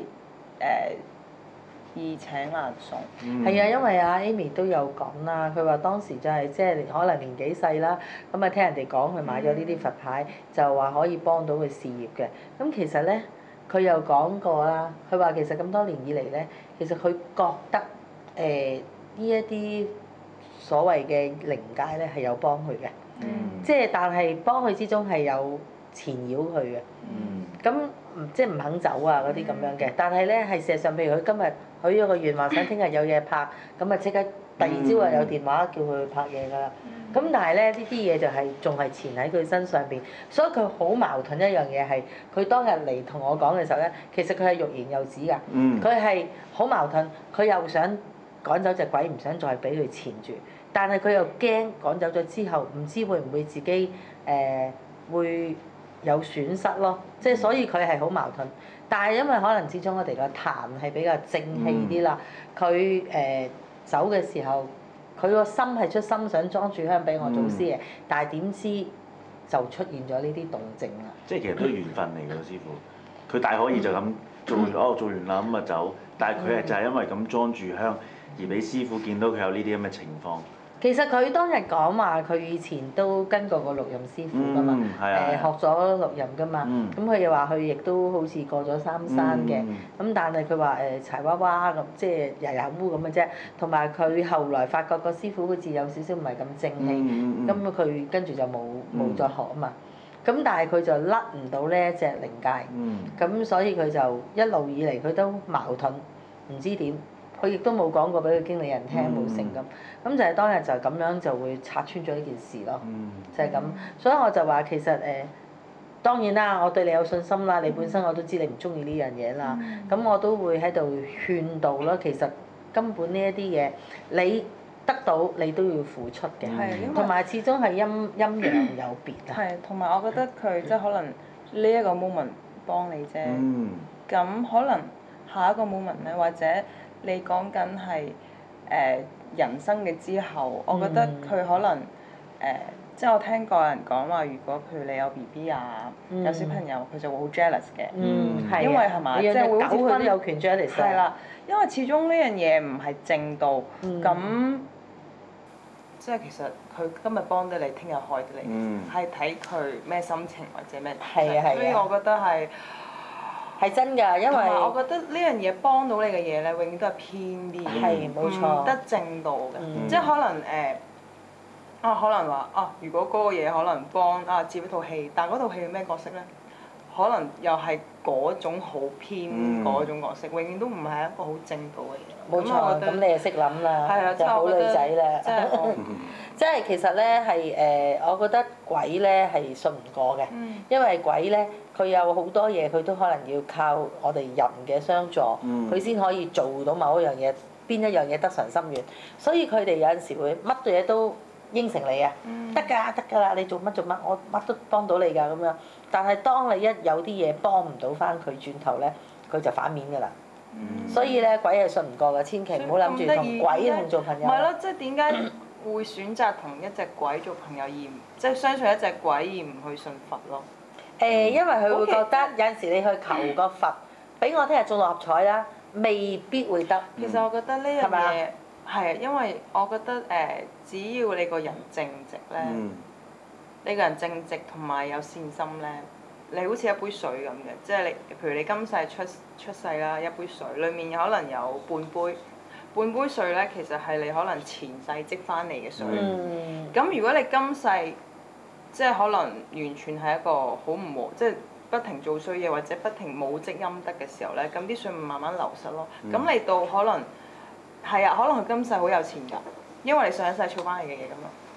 S4: 易請難送。
S2: 係啊，因為阿 Amy 都有講啦，佢話當時就係即係可能年紀細啦，咁啊聽人哋講佢買咗呢啲佛牌，就話可以幫到佢事業嘅。咁其實咧，佢又講過啦，佢話其實咁多年以嚟咧，其實佢覺得呢一啲所謂嘅靈界咧係有幫佢嘅，即係但係幫佢之中係有纏繞佢嘅。咁即係唔肯走啊嗰啲咁樣嘅，但係咧係事實上，譬如佢今日許咗個願話想聽日有嘢拍，咁啊即刻第二朝啊有電話叫佢去拍嘢㗎啦。咁但係咧呢啲嘢就係仲係纏喺佢身上邊，所以佢好矛盾一樣嘢係，佢當日嚟同我講嘅時候咧，其實佢係欲言又止㗎，佢係好矛盾，佢又想趕走隻鬼，唔想再俾佢纏住，但係佢又驚趕走咗之後，唔知會唔會自己會有損失咯，即係所以佢係好矛盾。但係因為可能始終我哋個壇係比較正氣啲啦，佢走嘅時候，佢個心係出心想裝住香俾我祖師爺，但係點知就出現咗呢啲動靜啦。
S3: 即係其實都緣分嚟㗎，師傅。佢大可以就咁做完，做完啦咁啊走。但係佢係就係因為咁裝住香，而俾師傅見到佢有呢啲咁嘅情況。
S2: 其實佢當日講話，佢以前都跟過個錄音師傅㗎嘛，學咗錄音㗎嘛。咁佢又話佢亦都好似過咗三山嘅，咁但係佢話柴娃娃咁，即係日日烏咁嘅啫。同埋佢後來發覺個師傅好似有少少唔係咁正氣，咁佢跟住就冇再學啊嘛。咁但係佢就甩唔到呢一隻靈界，咁所以佢就一路以嚟佢都矛盾，唔知點。佢亦都冇講過俾佢經理人聽冇成咁，咁就係當日就咁樣就會拆穿咗呢件事咯，就係咁。所以我就話其實當然啦，我對你有信心啦，你本身我都知你唔中意呢樣嘢啦，咁我都會喺度勸導咯。其實根本呢一啲嘢，你得到你都要付出嘅，同埋始終係陰陽有別啊。
S4: 係，同埋我覺得佢即係可能呢一個 moment 幫你啫，咁可能下一個 moment 咧，或者你講緊係人生嘅之後，我覺得佢可能即係我聽過人講話，如果譬如你有 BB 啊，有小朋友，佢就會好 jealous 嘅，因為係嘛，即係會好似
S2: 分有權 jealous。
S4: 係啦，因為始終呢樣嘢唔係正道，咁即係其實佢今日幫得你，聽日害得你，係睇佢咩心情或者咩，所以我覺得係
S2: 真㗎，因為
S4: 我覺得呢樣嘢幫到你嘅嘢咧，永遠都係偏啲，唔得正道嘅，即係可能可能話如果嗰個嘢可能幫接一套戲，但嗰套戲係咩角色咧？可能又係嗰種好偏嗰種角色，永遠都唔係一個好正道嘅嘢。
S2: 冇錯，咁你就識諗啦，就好女仔啦。即係其實咧係我覺得鬼咧係信唔過嘅，因為鬼咧佢有好多嘢佢都可能要靠我哋人嘅相助，佢先可以做到某一樣嘢，邊一樣嘢得償心願。所以佢哋有陣時會乜嘢都應承你啊，得㗎啦，你做乜，我乜都幫到你㗎咁樣。但係當你一有啲嘢幫唔到翻佢轉頭咧，佢就反面㗎啦。所以咧鬼係信唔過㗎，千祈唔好諗住同鬼同做朋友。
S4: 唔係咯，即係點解會選擇同一隻鬼做朋友，而即係相信一隻鬼而唔去信佛咯？
S2: 因為佢會覺得有陣時你去求個佛，俾我聽日中六合彩啦，未必會得。
S4: 其實我覺得呢樣嘢係因為我覺得只要你個人正直咧，你個人正直同埋有善心咧，你好似一杯水咁嘅，即係你譬如你今世出世啦，一杯水裡面可能有半杯水咧，其實係你可能前世積翻嚟嘅水。咁如果你今世即係可能完全係一個好唔和，即係不停做衰嘢或者不停冇積陰德嘅時候咧，咁啲水咪慢慢流失咯。咁你到可能係啊，可能佢今世好有錢㗎，因為你上一世儲翻嚟嘅嘢㗎嘛。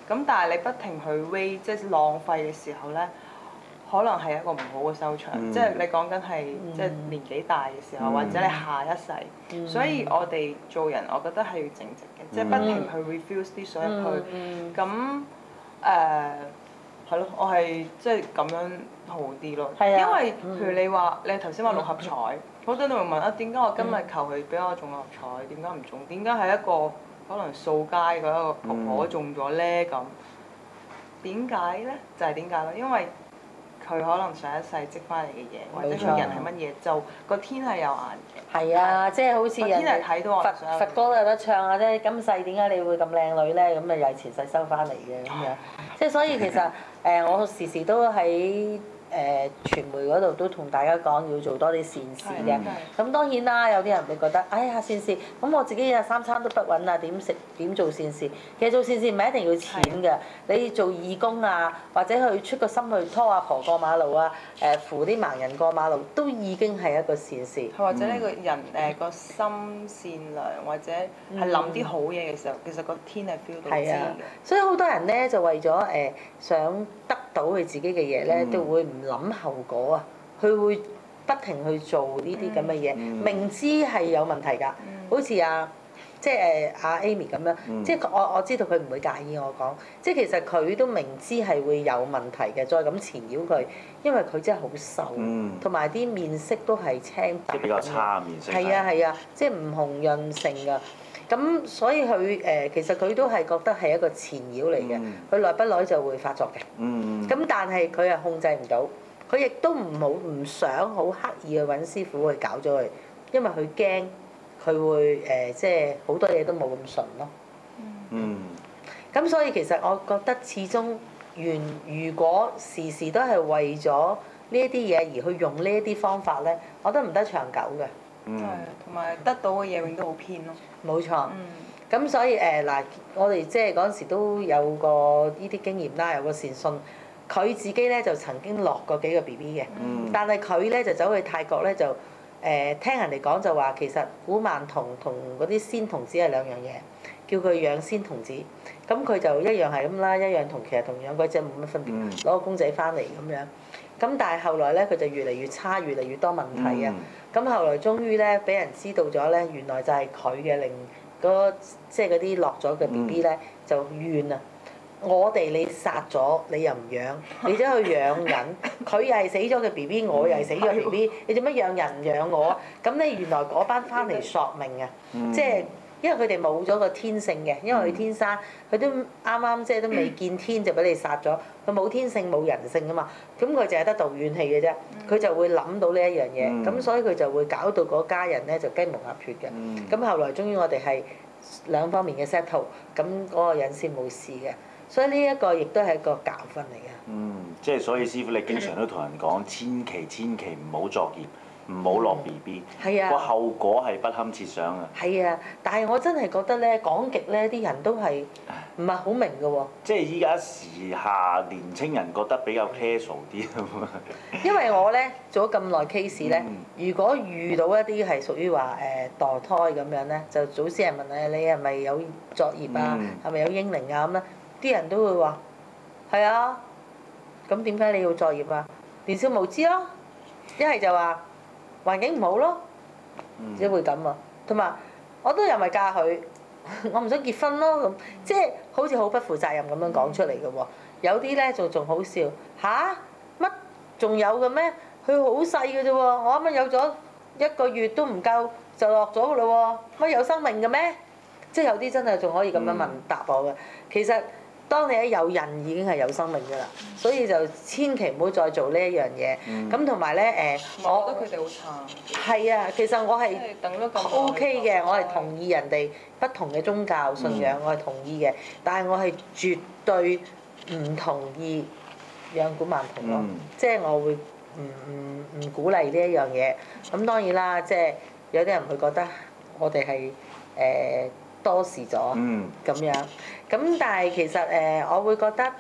S4: 咁但係你不停去 waste 即係浪費嘅時候咧，可能係一個唔好嘅收場。即係你講緊係即係年紀大嘅時候，或者你下一世。所以我哋做人，我覺得係要正直嘅，即係不停去 refuse 啲水入去。咁係咯，我係即係咁樣好啲咯。因為譬如你話你頭先話六合彩，好多人都會問啊，點解我今日求佢俾我中六合彩，點解唔中？點解係一個可能掃街嗰一個婆婆中咗咧咁？點解咧？就係點解咯？因為佢可能上一世積翻嚟嘅嘢，或者佢人係乜嘢，就個天係有眼嘅。
S2: 係啊，即係好似人哋
S4: 睇到
S2: 佛歌都有得唱啊！即係今世點解你會咁靚女咧？咁啊又係前世收翻嚟嘅咁樣。即係所以其實我時時都喺傳媒嗰度都同大家講要做多啲善事嘅。咁當然啦，有啲人會覺得，哎呀善事，咁我自己日三餐都不穩啊，點食點做善事？其實做善事唔係一定要錢㗎，你做義工啊，或者去出個心去拖阿婆過馬路啊，扶啲盲人過馬路，都已經係一個善事。
S4: 或者呢個人個心善良，或者係諗啲好嘢嘅時候，其實個天係 feel 到知嘅。
S2: 所以好多人咧就為咗想得到佢自己嘅嘢咧，都會唔諗後果啊！佢會不停去做呢啲咁嘅嘢，明知係有問題㗎。好似即係阿 Amy 咁樣，即係我知道佢唔會介意我講，即係其實佢都明知係會有問題嘅，再咁纏繞佢，因為佢真係好瘦，同埋啲面色都係青白。
S3: 即係比較差面色。
S2: 係啊，即係唔紅潤性㗎。咁所以佢其實佢都係覺得係一個纏繞嚟嘅，佢耐不耐就會發作嘅。咁但係佢係控制唔到，佢亦都唔想好刻意去揾師傅去搞咗佢，因為佢驚佢會即係好多嘢都冇咁順咯。咁所以其實我覺得始終如果時時都係為咗呢一啲嘢而去用呢一啲方法咧，我覺得唔得長久嘅。
S4: 係，同埋得到嘅嘢永遠都好偏咯。
S2: 冇錯。咁所以嗱，我哋即係嗰陣時都有個呢啲經驗啦，有個善信，佢自己咧就曾經落過幾個 BB 嘅，但係佢咧就走去泰國咧就聽人哋講就話其實古曼童同嗰啲仙童子係兩樣嘢，叫佢養仙童子，咁佢就一樣係咁啦，一樣其實同養鬼仔冇乜分別，攞個公仔翻嚟咁樣。咁但係後來咧佢就越嚟越差，越嚟越多問題啊！咁後來終於咧俾人知道咗咧，原來就係佢嘅令即係嗰啲落咗嘅 BB 咧就怨啊！我哋你殺咗你又唔養，你走去養人，佢又係死咗嘅 BB，我又係死咗 BB，你做乜養人唔養我？咁咧原來嗰班翻嚟索命啊！即係因為佢哋冇咗個天性嘅，因為佢天生佢都啱啱即係都未見天就俾你殺咗，佢冇天性冇人性噶嘛，咁佢就係得度怨氣嘅啫，佢就會諗到呢一樣嘢，咁所以佢就會搞到嗰家人咧就雞毛鴨血嘅，咁後來終於我哋係兩方面嘅 settle，咁嗰個人先冇事嘅，所以呢一個亦都係一個教訓嚟嘅。
S3: 即係所以師傅你經常都同人講，千祈唔好作孽。唔好落 BB，個後果係不堪設想啊！
S2: 係啊，但係我真係覺得咧，講極咧啲人都係唔係好明嘅喎。
S3: 即係依家時下年青人覺得比較 casual 啲啊。
S2: 因為我咧做咗咁耐 case 咧，如果遇到一啲係屬於話墮胎咁樣咧，就祖先係問你係咪有作業啊，係咪有嬰靈啊咁咧，啲人都會話係啊。咁點解你要作業啊？年少無知咯，一係就話環境唔好咯，只會咁啊。同埋我都又咪嫁佢，我唔想結婚咯咁，即係好似好不負責任咁樣講出嚟嘅喎。有啲咧仲好笑吓？乜仲有嘅咩？佢好細嘅啫喎，我啱啱有咗1個月都唔夠就落咗嘅咯喎，乜有生命嘅咩？即係有啲真係仲可以咁樣問答我嘅。其實當你一有孕已經係有生命㗎啦，所以就千祈唔好再做呢一樣嘢。咁同埋咧
S4: 我覺得佢哋好慘。
S2: 係啊，其實我係
S4: 等咗咁耐
S2: OK 嘅，我係同意人哋不同嘅宗教信仰，我係同意嘅。但係我係絕對唔同意養古曼童咯，即係我會唔鼓勵呢一樣嘢。咁當然啦，即係有啲人會覺得我哋係多事咗咁樣。咁但係其實我會覺得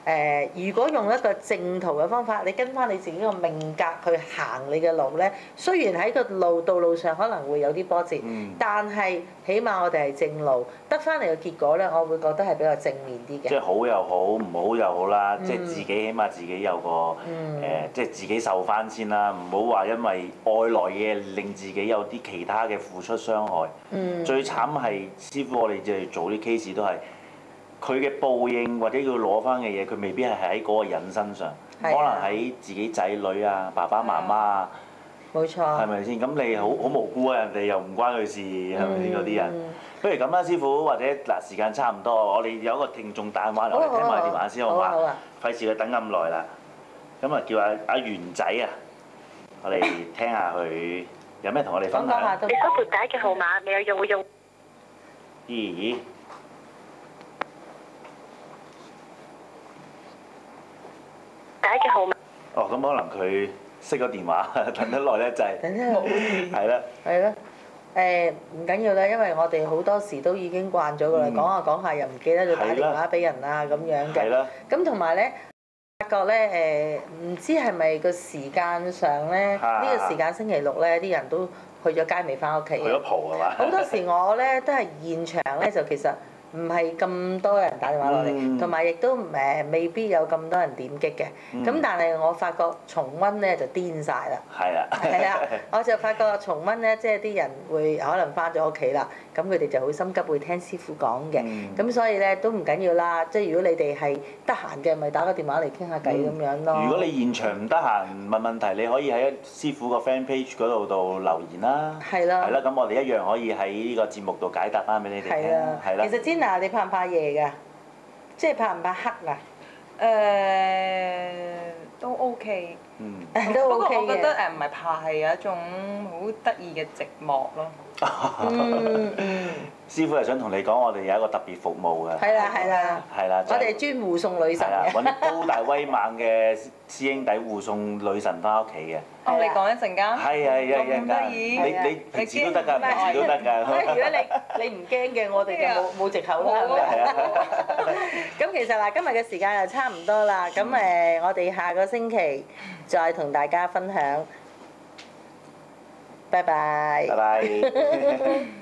S2: 如果用一個正途嘅方法，你跟翻你自己個命格去行你嘅路咧，雖然喺個道路上可能會有啲波折，但係起碼我哋係正路，得翻嚟嘅結果咧，我會覺得係比較正面啲嘅。
S3: 即係好又好，唔好又好啦。即係自己起碼自己有個即係自己受翻先啦。唔好話因為外來嘅令自己有啲其他嘅付出傷害。最慘係師傅，我哋就係做啲 case 都係。佢嘅報應或者要攞翻嘅嘢，佢未必係喺嗰個人身上，可能喺自己仔女啊、爸爸媽媽啊，
S2: 冇錯，
S3: 係咪先？咁你好無辜啊，人哋又唔關佢事，係咪先嗰啲人？不如咁啦，師傅，或者嗱時間差唔多，我哋有一個聽眾打電話嚟，我哋聽埋電話先好嘛？費事佢等咁耐啦。咁啊，叫阿元仔啊，我哋聽下佢有咩同我哋分享。
S5: 你嗰撥打嘅號碼未有用會用。
S3: 咦？
S5: 打嘅號碼。
S3: 哦，咁可能佢熄咗電話，等得耐咧就係。
S2: 等得耐。
S3: 係啦。
S2: 係咯。唔緊要啦，因為我哋好多時都已經慣咗㗎啦，講下講下又唔記得咗打電話俾人啊咁樣嘅。
S3: 係啦。
S2: 咁同埋咧，發覺咧唔知係咪個時間上咧，呢個時間星期六咧，啲人都去咗街未翻屋企。
S3: 去咗蒲係嘛？
S2: 好多時我咧都係現場咧，就其實。唔係咁多人打電話落嚟，同埋亦都未必有咁多人點擊嘅。咁但係我發覺重溫咧就癲晒啦。
S3: 係啦。
S2: 係啊，我就發覺重溫咧，即係啲人會可能翻咗屋企啦，咁佢哋就好心急會聽師傅講嘅。咁所以咧都唔緊要啦，即係如果你哋係得閒嘅，咪打個電話嚟傾下偈咁樣咯。
S3: 如果你現場唔得閒問問題，你可以喺師傅個 fan page 嗰度留言啦。
S2: 係啦。
S3: 係啦，咁我哋一樣可以喺呢個節目度解答翻俾你哋聽。係啦。
S2: 其實嗱，你怕唔怕夜㗎？即係怕唔怕黑啊？
S4: 都 OK。
S2: 都 OK 嘅。
S4: 不過我覺得唔係怕，係有一種好得意嘅寂寞咯。
S3: 師傅係想同你講，我哋有一個特別服務嘅。
S2: 係啦係啦。
S3: 係啦。
S2: 我哋專護送女神嘅。
S3: 揾啲高大威猛嘅師兄弟護送女神翻屋企嘅。
S4: 哦，你講一陣間。
S3: 係
S4: 咁得意。
S3: 你平時都得㗎，平時都得㗎。
S2: 如果你唔驚嘅，我哋就冇藉口啦，係咪？咁其實嗱，今日嘅時間又差唔多啦，咁我哋下個星期再同大家分享。拜拜。
S3: 拜拜。